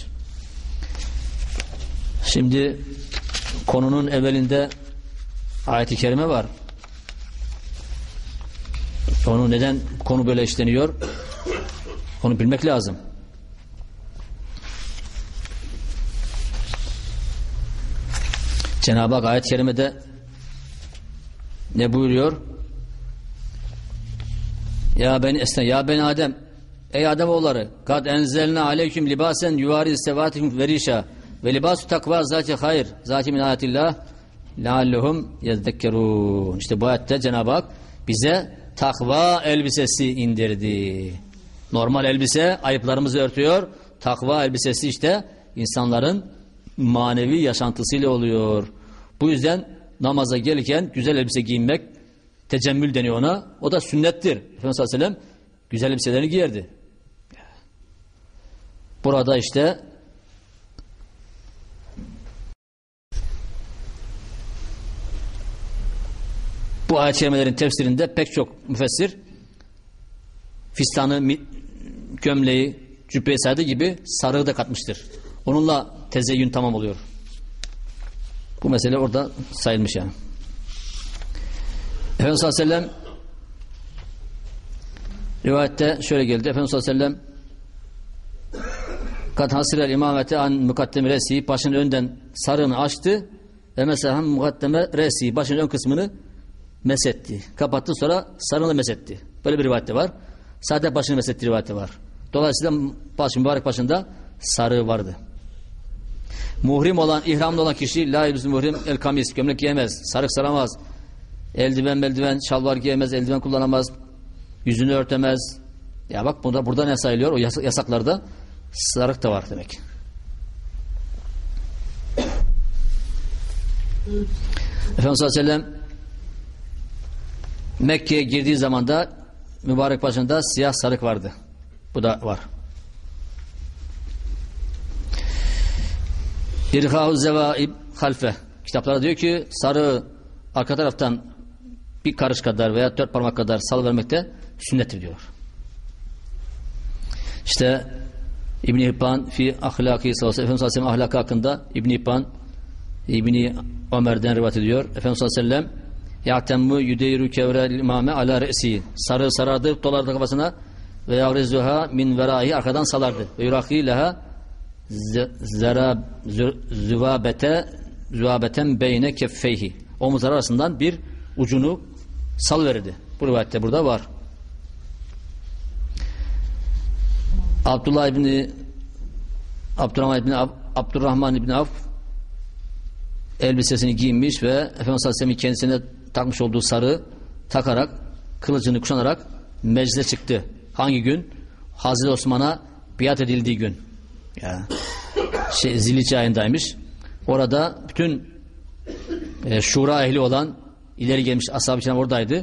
Şimdi konunun evvelinde ayet-i kerime var. Onu neden konu böyle işleniyor? Onu bilmek lazım. Cenab-ı Hak ayet-i kerimede ne buyuruyor? Ya beni Adem, ey Ademoğulları, kad enzelna aleyküm libasen yuvari sevatikum verişa ve libasu takva zati hayır zati min ayatillah leallehum yezdekkerun. İşte bu ayette Cenab-ı Hak bize takva elbisesi indirdi. Normal elbise ayıplarımızı örtüyor. Takva elbisesi işte insanların manevi yaşantısıyla oluyor. Bu yüzden namaza gelirken güzel elbise giyinmek tecemmül deniyor ona. O da sünnettir. Efendimiz sallallahu aleyhi ve sellem güzel elbiselerini giyerdi. Burada işte bu ayet-i kerimelerin tefsirinde pek çok müfessir fistanı, gömleği, cübbe-i sade gibi sarığı da katmıştır. Onunla tezeyyün tamam oluyor. Bu mesele orada sayılmış yani. Efendimiz sallallahu aleyhi ve sellem rivayette şöyle geldi. Efendimiz sallallahu aleyhi ve sellem kad hasirel imamete an mukaddeme resi, başının önden sarığını açtı ve mesela mukaddeme resi, başının ön kısmını mesetti. Kapattı, sonra sarığını mesetti. Böyle bir rivayette var. Sadece başını mesetti rivayette var. Dolayısıyla mübarek başında sarığı vardı. Muhrim olan, ihramlı olan kişi la yelbisü muhrim el kamis, gömlek giyemez, sarık saramaz, eldiven, şalvar giyemez, eldiven kullanamaz, yüzünü örtemez. Ya bak burada ne sayılıyor? O yasaklarda sarık da var demek. Efendimiz sallallahu aleyhi ve sellem Mekke'ye girdiği zaman da mübarek başında siyah sarık vardı. Bu da var. İrhâhu zevaib halfe. Kitaplarda diyor ki sarığı arka taraftan bir karış kadar veya 4 parmak kadar salıvermekte sünnettir diyor. İşte İbn-i Hibban fi ahlaki sallallahu aleyhi ve sellem ahlakı hakkında İbn-i Hibban İbn-i Ömer'den rivayet ediyor. Efendimiz sallallahu aleyhi ve sellem ya'temmu yudeyru kevrel imame ala re'si. Sarığı sarardı, dolardı kafasına ve yagrizuha min verahi, arkadan salardı. Ve yuraki leha züvabeten beyne keffeyhi. Omuzlar arasından bir ucunu salıverirdi. Bu rivayette burada var. Abdurrahman İbni Avf elbisesini giyinmiş ve Efendimiz sallallahu aleyhi ve sellem'in kendisine takmış olduğu sarığı takarak, kılıcını kuşanarak meclise çıktı. Hangi gün? Hazreti Osman'a biat edildiği gün. Ya. Zilhicce ayındaymış. Orada bütün şura ehli olan ileri gelmiş ashab-ı kiram oradaydı.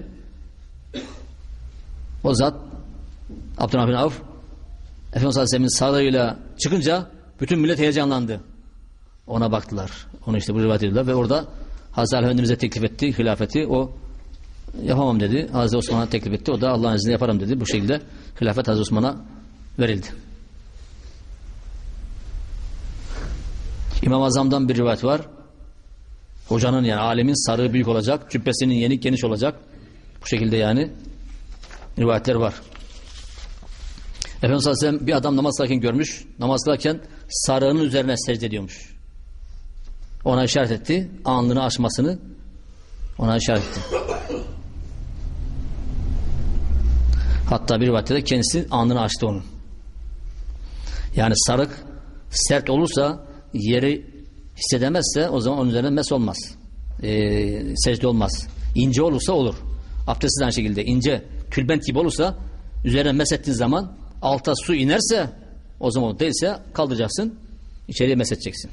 O zat Abdurrahman bin Avf Efendimiz Aleyhisselam'ın sarığıyla çıkınca bütün millet heyecanlandı. Ona baktılar. Onu işte bu rivayet ediyorlar ve orada Hazreti Ali Efendimiz'e teklif etti hilafeti. O yapamam dedi. Hazreti Osman'a teklif etti. O da Allah'ın izniyle yaparım dedi. Bu şekilde hilafet Hazreti Osman'a verildi. İmam-ı Azam'dan bir rivayet var. Hocanın yani alemin sarığı büyük olacak. Cübbesinin yenik geniş olacak. Bu şekilde yani rivayetler var. Efendimiz Aleyhisselam bir adam namaz kılarken görmüş. Namaz kılarken sarığının üzerine secde ediyormuş. Ona işaret etti. Alnını açmasını ona işaret etti. Hatta bir rivayette de kendisi alnını açtı onun. Yani sarık sert olursa, yeri hissedemezse o zaman onun üzerine mes olmaz. Secde olmaz. İnce olursa olur. Abdestsiz aynı şekilde ince, tülbent gibi olursa üzerine mes ettiğin zaman alta su inerse o zaman olur. Değilse kaldıracaksın, içeriye mes edeceksin.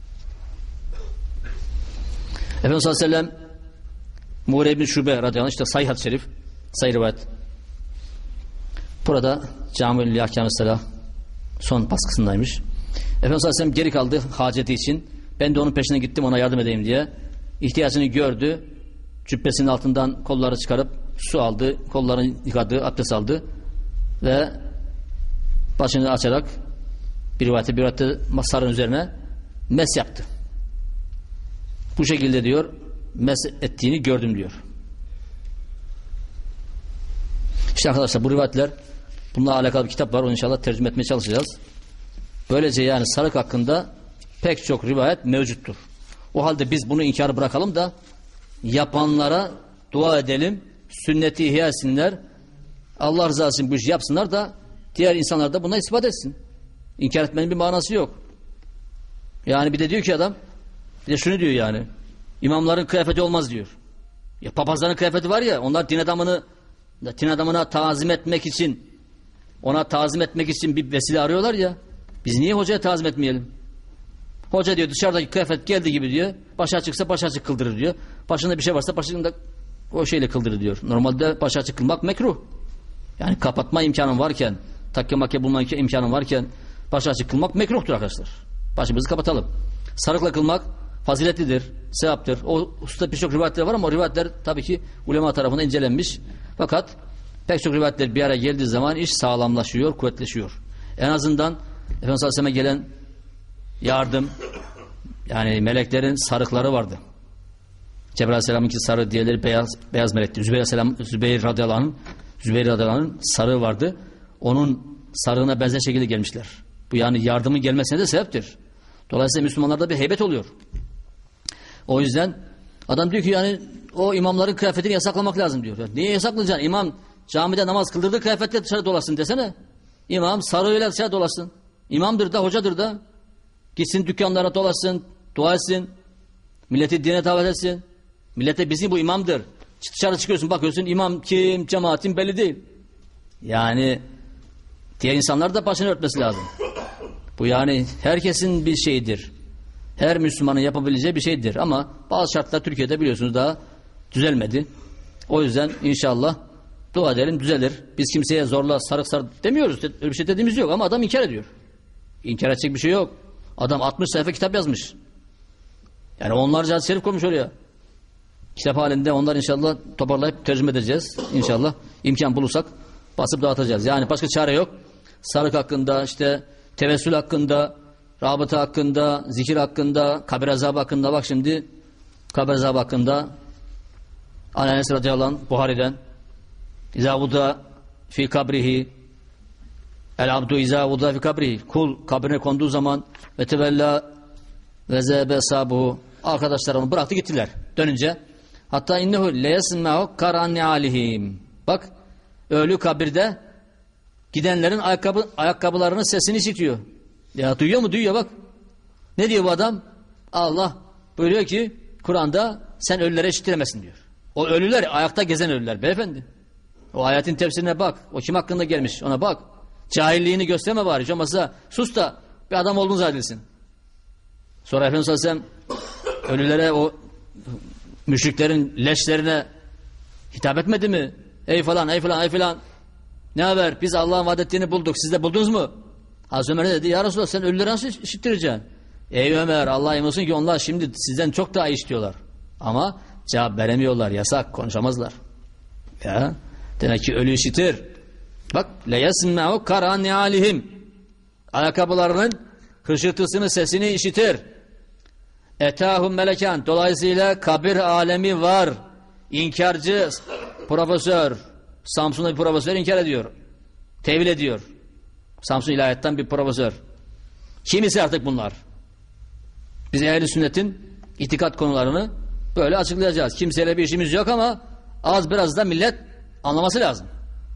Efendimiz sallallahu aleyhi ve sellem Muğire İbni Şube radıyallahu anh, işte Sahih hadis-i şerif, Sahih rivayet. Burada Cami-ül Ahkâm-ı Selah son baskısındaymış. Efendimiz sallallahu aleyhi ve sellem geri kaldı haceti için. Ben de onun peşine gittim ona yardım edeyim diye. İhtiyacını gördü. Cübbesinin altından kolları çıkarıp su aldı. Kollarını yıkadı, abdest aldı. Ve başını açarak bir rivayette sarığın üzerine mes yaptı. Bu şekilde diyor mes ettiğini gördüm diyor. İşte arkadaşlar bu rivayetler, bununla alakalı bir kitap var. Onu inşallah tercüme etmeye çalışacağız. Böylece yani sarık hakkında pek çok rivayet mevcuttur. O halde biz bunu inkarı bırakalım da yapanlara dua edelim. Sünneti ihya etsinler. Allah rızası için bu işi yapsınlar da diğer insanlar da buna ispat etsin. İnkar etmenin bir manası yok. Yani bir de diyor ki adam, bir de şunu diyor yani, imamların kıyafeti olmaz diyor. Ya papazların kıyafeti var ya, onlar din adamına tazim etmek için, ona tazim etmek için bir vesile arıyorlar ya. Biz niye hocaya tazim etmeyelim? Hoca diyor dışarıdaki kıyafet geldiği gibi diyor. Başı açıksa başı açık kıldırır diyor. Başında bir şey varsa başında o şeyle kıldırır diyor. Normalde başı açık kılmak mekruh. Yani kapatma imkanın varken, takke makke bulma imkanın varken başı açık kılmak mekruhtur arkadaşlar. Başımızı kapatalım. Sarıkla kılmak faziletlidir, sevaptır. O hususta birçok rivayetler var ama o rivayetler tabii ki ulema tarafından incelenmiş. Fakat pek çok rivayetler bir araya geldiği zaman iş sağlamlaşıyor, kuvvetleşiyor. En azından Efendimiz Aleyhisselam'a gelen yardım, yani meleklerin sarıkları vardı. Cebrail Aleyhisselam'ınki sarı, diğerleri beyaz melekti. Zübeyir radıyallahu anh'ın sarığı vardı. Onun sarığına benzer şekilde gelmişler. Bu yani yardımın gelmesine de sebeptir. Dolayısıyla Müslümanlarda bir heybet oluyor. O yüzden adam diyor ki yani o imamların kıyafetini yasaklamak lazım diyor. Niye yasaklayacaksın? İmam camide namaz kıldırdığı kıyafetle dışarı dolaşsın desene. İmam sarığıyla dışarı dolaşsın. İmamdır da, hocadır da. Gitsin dükkanlara dolaşsın, dua etsin. Milleti dine davet etsin. Millete bizim bu imamdır. Dışarı çıkıyorsun, bakıyorsun imam kim, cemaatin belli değil. Yani diğer insanlar da başını örtmesi lazım. Bu yani herkesin bir şeyidir. Her Müslümanın yapabileceği bir şeydir. Ama bazı şartlar Türkiye'de biliyorsunuz daha düzelmedi. O yüzden inşallah dua edelim düzelir. Biz kimseye zorla sarık demiyoruz. Öyle bir şey dediğimiz yok ama adam inkar ediyor. İnkar edecek bir şey yok. Adam 60 sayfa kitap yazmış. Yani onlarca hadis-i şerif koymuş oraya. Kitap halinde onlar inşallah toparlayıp tercüme edeceğiz. İnşallah imkan bulursak basıp dağıtacağız. Yani başka çare yok. Sarık hakkında, işte tevessül hakkında, rabıta hakkında, zikir hakkında, kabir azabı hakkında. Bak şimdi kabir azabı hakkında Enes radıyallahu anh Buhari'den İzâ vuda fi kabrihi el abdu izâ vuda fi kabrihi, kul kabrine konduğu zaman ve tevella ve zâbe sabuhu, arkadaşlar onu bıraktı gittiler. Dönünce hatta innehu leyesmâhu karanni alihim, bak ölü kabirde gidenlerin ayakkabılarının sesini işitiyor. Ya duyuyor mu? Duyuyor bak. Ne diyor bu adam? Allah buyuruyor ki Kur'an'da sen ölülere işittiremezsin diyor. O ölüler ayakta gezen ölüler beyefendi. O ayetin tefsirine bak. O kim hakkında gelmiş ona bak. Cahilliğini gösterme bari. Hiç olmazsa sus da bir adam olduğunu zannedilsin. Sonra Efendimiz Aleyhisselam ölülere, o müşriklerin leşlerine hitap etmedi mi? Ey falan, ey falan, ey falan. Ne haber? Biz Allah'ın vaad ettiğini bulduk. Siz de buldunuz mu? Hazreti Ömer dedi? Ya Resulallah sen ölülere nasıl işittireceksin? Ey Ömer, Allah'a emin olsun ki onlar şimdi sizden çok daha iyi işitiyorlar. Ama cevap veremiyorlar. Yasak. Konuşamazlar. Ya. Demek ki ölü işitir. Bak. leyesmâhu karanni alihim. Ayakkabılarının hışırtısını, sesini işitir. Etâhum meleken. Dolayısıyla kabir alemi var. İnkarcı profesör. Samsun'da bir profesör inkar ediyor. Tevil ediyor. Samsun İlahiyat'tan bir profesör. Kim ise artık bunlar. Biz ehl-i sünnetin itikat konularını böyle açıklayacağız. Kimseyle bir işimiz yok ama az biraz da millet anlaması lazım.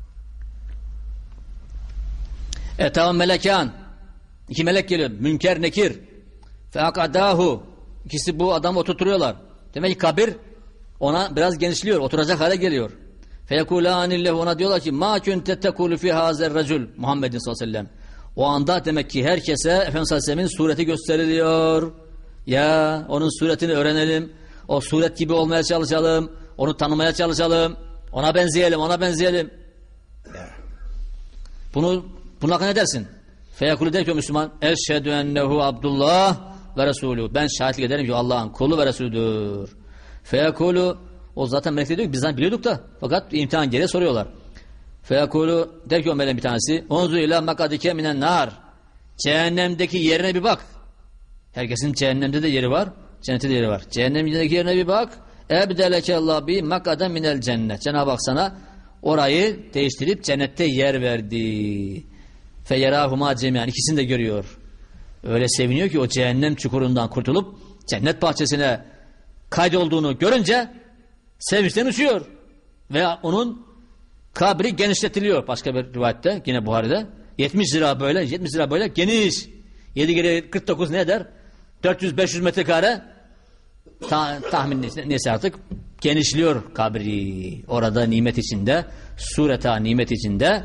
Etâhum melekan. İki melek geliyor. Münker, nekir. Feakadâhu. İkisi bu adamı oturtuyorlar. Demek ki kabir ona biraz genişliyor. Oturacak hale geliyor. Feyekulânillehu, ona diyorlar ki mâ kunte tekûlü fî hâzer recül Muhammedin sallallahu aleyhi ve sellem. O anda demek ki herkese Efendimiz Aleyhisselam'ın sureti gösteriliyor. Ya onun suretini öğrenelim. O suret gibi olmaya çalışalım. Onu tanımaya çalışalım. Ona benzeyelim, ona benzeyelim. Bunun hakkında ne dersin? Feyekulü der ki o Müslüman eşhedü ennehu abdullah ve resulü. Ben şahitlik ederim ki Allah'ın kulu ve resulüdür. Feyekulü, o zaten melekler diyor ki bizden biliyorduk da fakat imtihan gereği soruyorlar. Feyekulü der ki o meleğin bir tanesi unzu ila makadike minen nar. Cehennemdeki yerine bir bak. Herkesin cehennemde de yeri var, cennette de yeri var. Cehennemdeki yerine bir bak. Ebdelekallah bi makade minel cennet. Cenab-ı Hak sana orayı değiştirip cennette yer verdi. Feyerahuma cemiyan, ikisini de görüyor. Öyle seviniyor ki o cehennem çukurundan kurtulup cennet bahçesine kaydolduğunu görünce sevinçten uçuyor. Ve onun kabri genişletiliyor. Başka bir rivayette yine Buhari'de 70 lira böyle geniş. 7 kere 49 ne eder? 400-500 metrekare tahmin neyse artık genişliyor kabri. Orada nimet içinde, sureta nimet içinde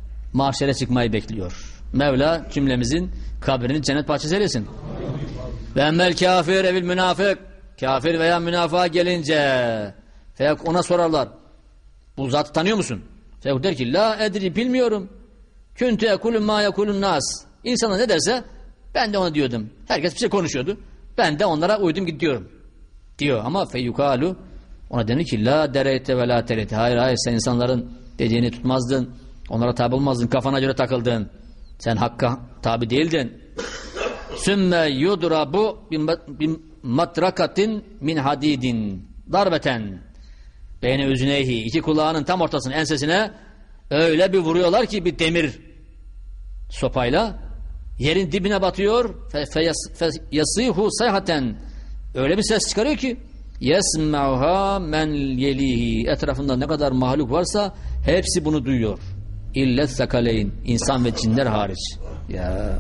mahşere çıkmayı bekliyor. Mevla cümlemizin kabrini cennet bahçesi eylesin. Ve emmel kafir evil münafık, kafir veya münafığa gelince ona sorarlar, bu zatı tanıyor musun? Feyakul der ki la edri, bilmiyorum. Kuntu yekulun ma yekulun nas. İnsanlar ne derse ben de onu diyordum. Herkes bir şey konuşuyordu. Ben de onlara uydum gidiyorum diyor. Ama feyukalu, ona denir ki la dereyte ve la tereyte. Hayır sen insanların dediğini tutmazdın. Onlara tabi olmazdın. Kafana göre takıldın. Sen hakka tabi değildin. Sümme yudrabu bin matrakatin min hadidin darbeten beyne üzüneyhi, iki kulağının tam ortasına, ensesine öyle bir vuruyorlar ki bir demir sopayla yerin dibine batıyor. Yasihu sayhaten, öyle bir ses çıkarıyor ki yesma'ha men yelihi, etrafında ne kadar mahluk varsa hepsi bunu duyuyor. İllet sakaleyn, insan ve cinler hariç. Ya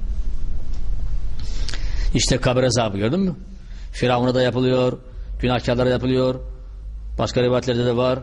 İşte kabir azabı, gördün mü? Firavun'a da yapılıyor, günahkarlara yapılıyor, başka rivayetlerde de var.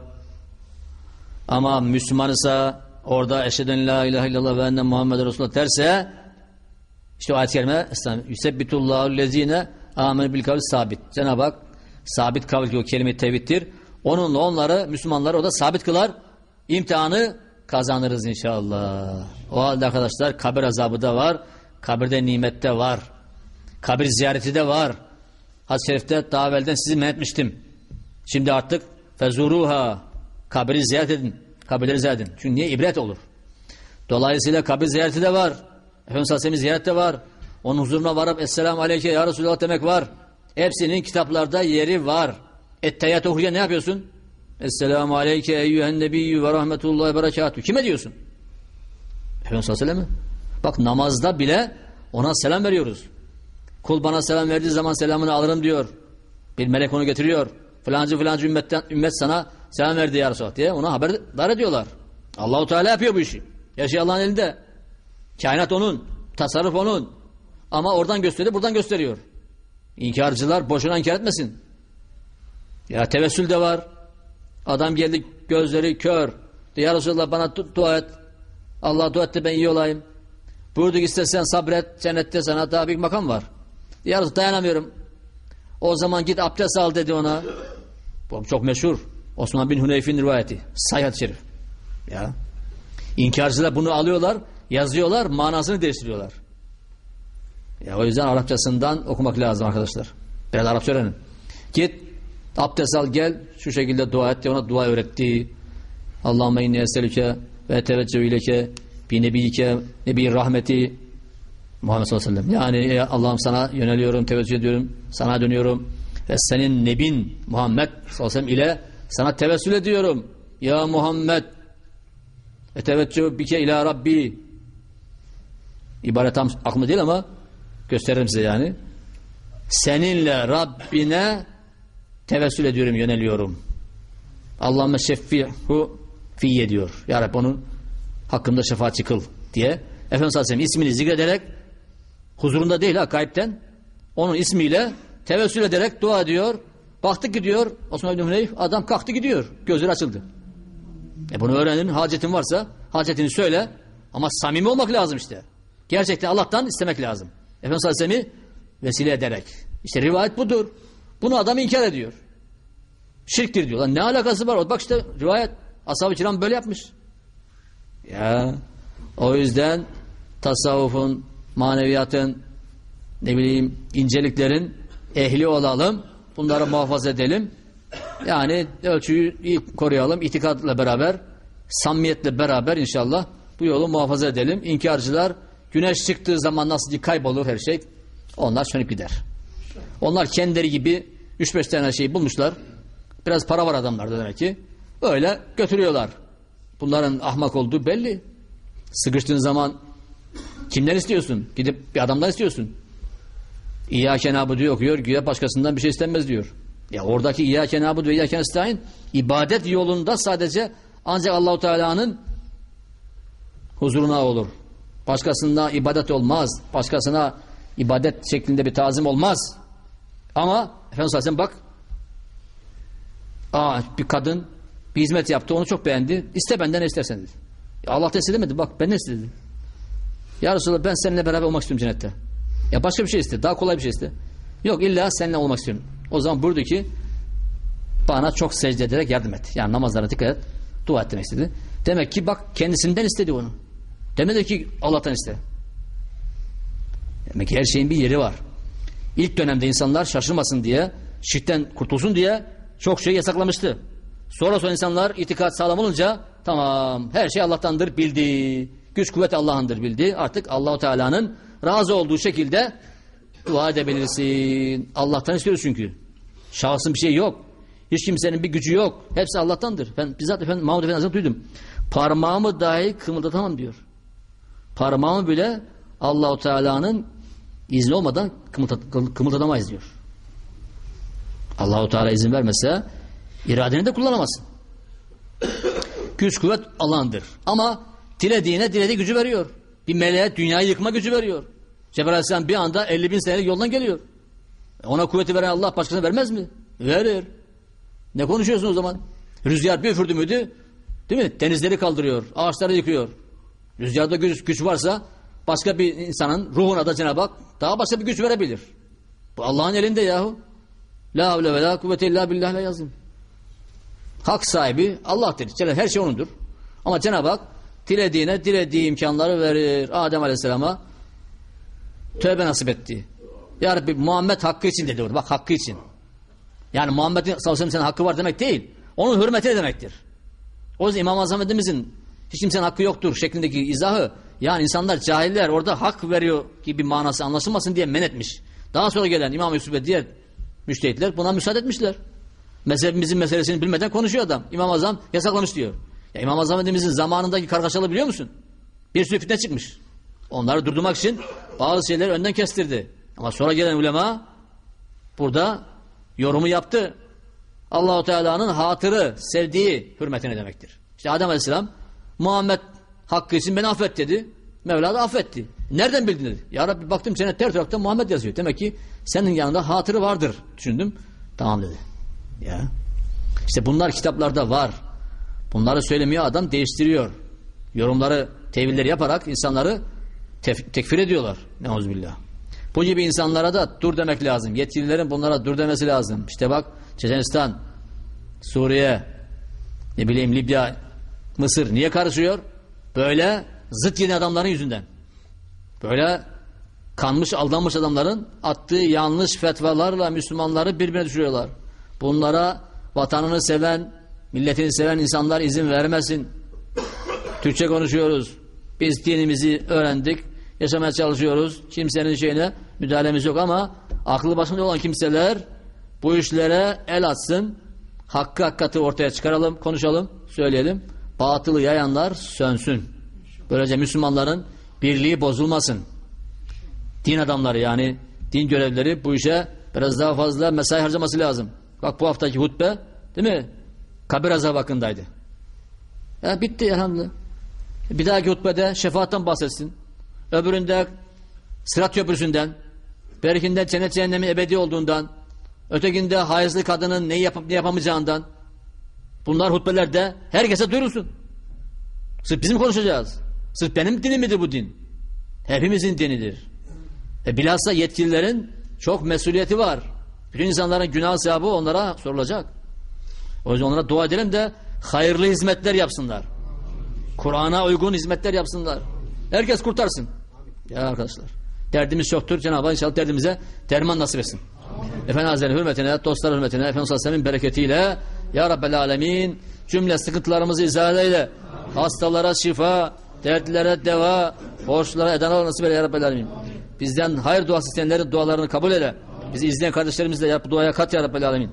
Ama Müslüman ise orada eşheden la ilahe illallah ve enne Muhammed Resulullah derse, işte o ayet-i kerime yusebbitullahu lezine amenu bil kavli sabit. Cenab-ı Hak sabit kavl ki o kelime-i tevhiddir. Onunla onları, Müslümanları o da sabit kılar. İmtihanı kazanırız inşallah. O halde arkadaşlar kabir azabı da var, kabirde nimet de var. Kabir ziyareti de var. Hadis-i şerifte daha evvelden sizi men etmiştim. Şimdi artık fezuruha, kabiri ziyaret edin. Kabirleri ziyaret edin. Çünkü niye? İbret olur. Dolayısıyla kabir ziyareti de var. Efendimiz Aleyhisselam'ın ziyareti de var. Onun huzuruna varıp Esselamu Aleyke Ya Resulullah demek var. Hepsinin kitaplarda yeri var. Etteyyat okurken ne yapıyorsun? Esselamu Aleyke eyyühen nebiyyü ve rahmetullahi ve berekatuhu. Kime diyorsun? Efendimiz Aleyhisselam'a. Bak namazda bile ona selam veriyoruz. Kul bana selam verdiği zaman selamını alırım diyor. Bir melek onu getiriyor. Falancı ümmet sana selam verdi ya Resulallah diye ona haberdar ediyorlar. Allahu Teala yapıyor bu işi. Her şey Allah'ın elinde. Kainat onun, tasarruf onun. Ama oradan gösteriyor, buradan gösteriyor. İnkarcılar boşuna inkar etmesin. Ya tevessül de var. Adam geldi, gözleri kör. Ya Resulallah bana dua et. Allah dua et de ben iyi olayım. Buyurduk istesen sabret, cennette sana daha büyük makam var. Ya Resulallah dayanamıyorum. O zaman git abdest al dedi ona. Bu çok meşhur. Osman bin Huneyf'in rivayeti. Sahih-i şerif. Ya. İnkarcılar bunu alıyorlar, yazıyorlar, manasını değiştiriyorlar. Ya o yüzden Arapçasından okumak lazım arkadaşlar. Biraz Arapça öğrenin. Git abdest al gel, şu şekilde dua et diye ona dua öğretti. Allahümme inni eselüke ve teveccühü ileke bi nebiyike nebi rahmeti Muhammed sallallahu aleyhi ve sellem. Yani Allah'ım sana yöneliyorum, teveccüh ediyorum, sana dönüyorum ve senin nebin Muhammed sallallahu aleyhi ve sellem ile sana tevessül ediyorum. Ya Muhammed ve teveccüh bike ila Rabbi. İbaret tam aklımda değil ama gösteririm size yani. Seninle Rabbine tevessül ediyorum, yöneliyorum. Allahümme şeffihu fiyye diyor. Ya Rabbi onun hakkında şefaatçi kıl diye. Efendimiz Aleyhisselam ismini zikrederek huzurunda değil ha, gaybten onun ismiyle tevessül ederek dua ediyor. Baktık gidiyor. Osman bin Huneyf adam kalktı gidiyor. Gözleri açıldı. Bunu öğrenin. Hacetin varsa hacetini söyle. Ama samimi olmak lazım işte. Gerçekten Allah'tan istemek lazım. Efendimiz Aleyhisselam'ı vesile ederek. İşte rivayet budur. Bunu adam inkar ediyor. Şirktir diyor. Lan ne alakası var? Bak işte rivayet. Ashab-ı kiram böyle yapmış. Ya o yüzden tasavvufun, maneviyatın, ne bileyim inceliklerin ehli olalım. Bunları muhafaza edelim. Yani ölçüyü iyi koruyalım. İtikadla beraber, samimiyetle beraber inşallah bu yolu muhafaza edelim. İnkarcılar güneş çıktığı zaman nasıl ki kaybolur her şey. Onlar sönüp gider. Onlar kendileri gibi 3-5 tane şey bulmuşlar. Biraz para var adamlarda demek ki. Öyle götürüyorlar. Bunların ahmak olduğu belli. Sıkıştığın zaman kimden istiyorsun? Gidip bir adamdan istiyorsun. İyyâke nâbudu okuyor. Güya başkasından bir şey istenmez diyor. Ya oradaki İyyâke nâbudu ve İyyâke nestaîn ibadet yolunda sadece ancak Allahu Teala'nın huzuruna olur. Başkasına ibadet olmaz. Başkasına ibadet şeklinde bir tazim olmaz. Ama Efendimiz Aleyhisselam bak bir kadın bir hizmet yaptı. Onu çok beğendi. İste benden ne istersen dedi. Allah da istemedi. Bak ben ne istedim. Ya Resulallah ben seninle beraber olmak istiyorum cennette. Ya başka bir şey iste. Daha kolay bir şey iste. Yok illa seninle olmak istiyorum. O zaman buyurdu ki bana çok secde ederek yardım et. Yani namazlarına dikkat et. Dua et demek istedi. Demek ki bak kendisinden istedi onu. Demedi ki Allah'tan iste. Demek ki her şeyin bir yeri var. İlk dönemde insanlar şaşırmasın diye, şirkten kurtulsun diye çok şey yasaklamıştı. Sonra insanlar itikat sağlam olunca tamam her şey Allah'tandır bildi. Güç kuvvet Allah'ındır bildi. Artık Allahu Teala'nın razı olduğu şekilde dua edebilirsin. Allah'tan istiyoruz çünkü. Şahsın bir şey yok. Hiç kimsenin bir gücü yok. Hepsi Allah'tandır. Ben bizzat Mahmud Efendi Hazretleri duydum. Parmağımı dahi kımıldatamam diyor. Parmağımı bile Allahu Teala'nın izni olmadan kımıldatamayız diyor. Allahu Teala izin vermese iradeni de kullanamazsın. Güç kuvvet Allah'ındır. Ama dilediği gücü veriyor. Bir meleğe dünyayı yıkma gücü veriyor. Cebrail Aleyhisselam bir anda 50.000 senelik yoldan geliyor. Ona kuvveti veren Allah başkasına vermez mi? Verir. Ne konuşuyorsun o zaman? Rüzgar bir üfürdü müydü? Değil mi? Denizleri kaldırıyor. Ağaçları yıkıyor. Rüzgarda güç varsa başka bir insanın ruhuna da Cenab-ı Hak daha başka bir güç verebilir. Bu Allah'ın elinde yahu. La havle ve la kuvvete illa billahi yazın. Hak sahibi Allah'tır. Her şey O'nundur. Ama Cenab-ı Hak dilediği imkanları verir. Adem Aleyhisselam'a tövbe nasip etti. Ya Rabbi Muhammed hakkı için dedi. Bak hakkı için. Yani Muhammed'in sallallahu aleyhi ve sellem senin hakkı var demek değil. Onun hürmeti demektir. O yüzden İmam-ı Azam Efendimizin hiç kimsenin hakkı yoktur şeklindeki izahı yani insanlar cahiller orada hak veriyor gibi manası anlaşılmasın diye men etmiş. Daha sonra gelen İmam Yusuf ve diğer müştehitler buna müsaade etmişler. Mezhebimizin meselesini bilmeden konuşuyor adam. İmam-ı Azam yasaklamış diyor. Ya İmam-ı Azam Efendimizin zamanındaki kargaşalı biliyor musun? Bir sürü fitne çıkmış. Onları durdurmak için bazı şeyleri önden kestirdi. Ama sonra gelen ulema burada yorumu yaptı. Allahu Teala'nın hatırı, sevdiği hürmetine demektir. İşte Adem Aleyhisselam Muhammed hakkı için beni affet dedi. Mevla da affetti. Nereden bildin dedi. Ya Rabbi baktım cennet her tarafta Muhammed yazıyor. Demek ki senin yanında hatırı vardır düşündüm. Tamam dedi. Ya. İşte bunlar kitaplarda var. Bunları söylemiyor adam değiştiriyor. Yorumları, tevilleri yaparak insanları tekfir ediyorlar. Neuzubillah. Bu gibi insanlara da dur demek lazım. Yetkililerin bunlara dur demesi lazım. İşte bak Çeçenistan, Suriye, ne bileyim Libya, Mısır niye karışıyor? Böyle zıt yeni adamların yüzünden. Böyle kanmış, aldanmış adamların attığı yanlış fetvalarla Müslümanları birbirine düşürüyorlar. Bunlara vatanını seven, milletini seven insanlar izin vermesin. Türkçe konuşuyoruz. Biz dinimizi öğrendik. Yaşamaya çalışıyoruz. Kimsenin şeyine müdahalemiz yok ama aklı başında olan kimseler bu işlere el atsın. Hakkı hakikati ortaya çıkaralım, konuşalım, söyleyelim. Batılı yayanlar sönsün. Böylece Müslümanların birliği bozulmasın. Din adamları yani din görevlileri bu işe biraz daha fazla mesai harcaması lazım. Bak bu haftaki hutbe değil mi? Kabir azabı hakkındaydı. Ya bitti elhamdülillah. Bir dahaki hutbede şefaatten bahsetsin. Öbüründe Sırat Köprüsü'nden, berikinde cennet cehennemin ebedi olduğundan, ötekinde hayızlı kadının ne yapıp ne yapamayacağından. Bunlar hutbelerde herkese duyurulsun. Sırf bizim konuşacağız. Sırf benim dinim midir bu din? Hepimizin dinidir. Bilhassa yetkililerin çok mesuliyeti var. Bütün insanların günah sevabı onlara sorulacak. O yüzden onlara dua edelim de hayırlı hizmetler yapsınlar. Kur'an'a uygun hizmetler yapsınlar. Herkes kurtarsın. Ya arkadaşlar. Derdimiz çoktur. Cenab-ı Hak inşallah derdimize derman nasip etsin. Efendi Hazretleri hürmetine, dostlar hürmetine, Efendimiz Aleyhisselam'ın bereketiyle Ya Rabbel Alemin cümle sıkıntılarımızı izah eyle. Hastalara şifa, dertlilere deva, borçlara edalar nasip eyle Ya Rabbel Alemin. Bizden hayır duası isteyenlerin dualarını kabul eyle. Bizi izleyen kardeşlerimizle yap, duaya kat Ya Rabbel Alemin.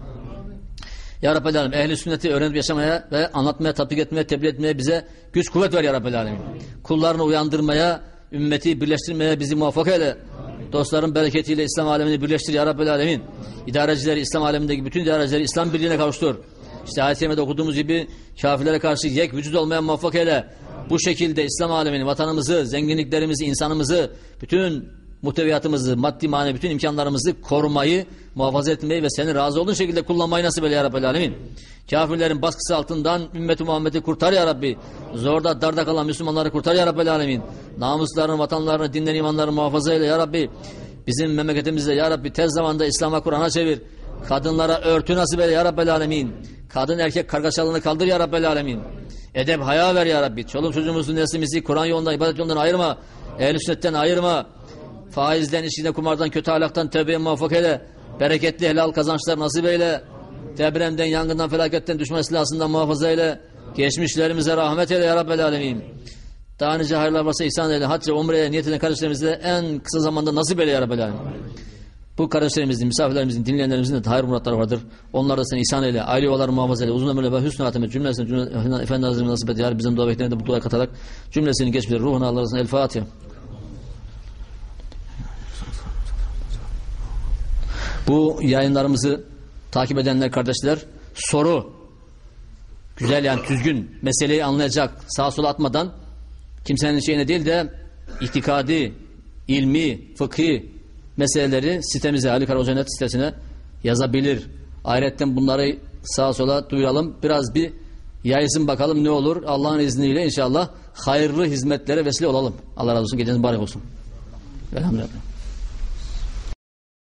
Ya Rabbel Alemin ehli sünneti öğrenip yaşamaya ve anlatmaya, tatbik etmeye, tebliğ etmeye bize güç kuvvet ver Ya Rabbel Alemin. Kullarını uyandırmaya, ümmeti birleştirmeye bizi muvaffak eyle. Dostların bereketiyle İslam alemini birleştir Ya Rabbel Alemin. İdarecileri, İslam alemindeki bütün idarecileri İslam birliğine kavuştur. İşte ayet-i kerimede okuduğumuz gibi kafirlere karşı yek vücut olmaya muvaffak eyle. Bu şekilde İslam alemini, vatanımızı, zenginliklerimizi, insanımızı, bütün muhteviyatımızı, maddi manevi bütün imkanlarımızı korumayı, muhafaza etmeyi ve senin razı olduğun şekilde kullanmayı nasip eyle Ya Rabbel Alemin. Kafirlerin baskısı altından ümmeti Muhammed'i kurtar Ya Rabbi. Zorda darda kalan Müslümanları kurtar Ya Rabbel Alemin. Namuslarını, vatanlarını, dinlerini, imanlarını muhafaza eyle Ya Rabbi. Bizim memleketimizde ya Rabbi tez zamanda İslam'a, Kur'an'a çevir. Kadınlara örtü nasip eyle ya Rabbel Alemin. Kadın erkek kargaşalığını kaldır ya Rabbel Alemin. Edep, haya ver ya Rabbi. Çoluk çocuğumuzu, neslimizi Kur'an yolundan, ibadet yolundan ayırma. Ehl-i sünnetten ayırma. Faizden, içkiden, kumardan, kötü ahlaktan tevbeye muvaffak eyle. Bereketli helal kazançlar nasip eyle. Depremden, yangından, felaketten, düşman istilasından muhafaza eyle. Geçmişlerimize rahmet eyle ya Rabbel Alemin. Daha nice hayırlar varsa ihsan eyle. Hacca, umreye niyet eden kardeşlerimize en kısa zamanda nasip eyle ya Rabbel Alemin. Bu kardeşlerimizin, misafirlerimizin, dinleyenlerimizin de hayır muratları vardır. Onlar da seni ihsan eyle. Aile yuvaları muhafaza eyle. Uzun ömürle ve hüsnü hatime cümlesini Efendi Hazretleri nasip et. Yani bizim dua beklerine de bu duaya katarak cümlesini geçmişler. Ruhuna Allah arasında El Fatiha. Bu yayınlarımızı takip edenler kardeşler, soru güzel yani düzgün meseleyi anlayacak, sağa sola atmadan kimsenin şeyine değil de itikadi, ilmi, fıkhi meseleleri sitemize, Ali Kara Hoca Net sitesine yazabilir. Ahiretten bunları sağa sola duyuralım. Biraz bir yaysın bakalım ne olur. Allah'ın izniyle inşallah hayırlı hizmetlere vesile olalım. Allah razı olsun. Geceniz mübarek olsun. Elhamdülillah.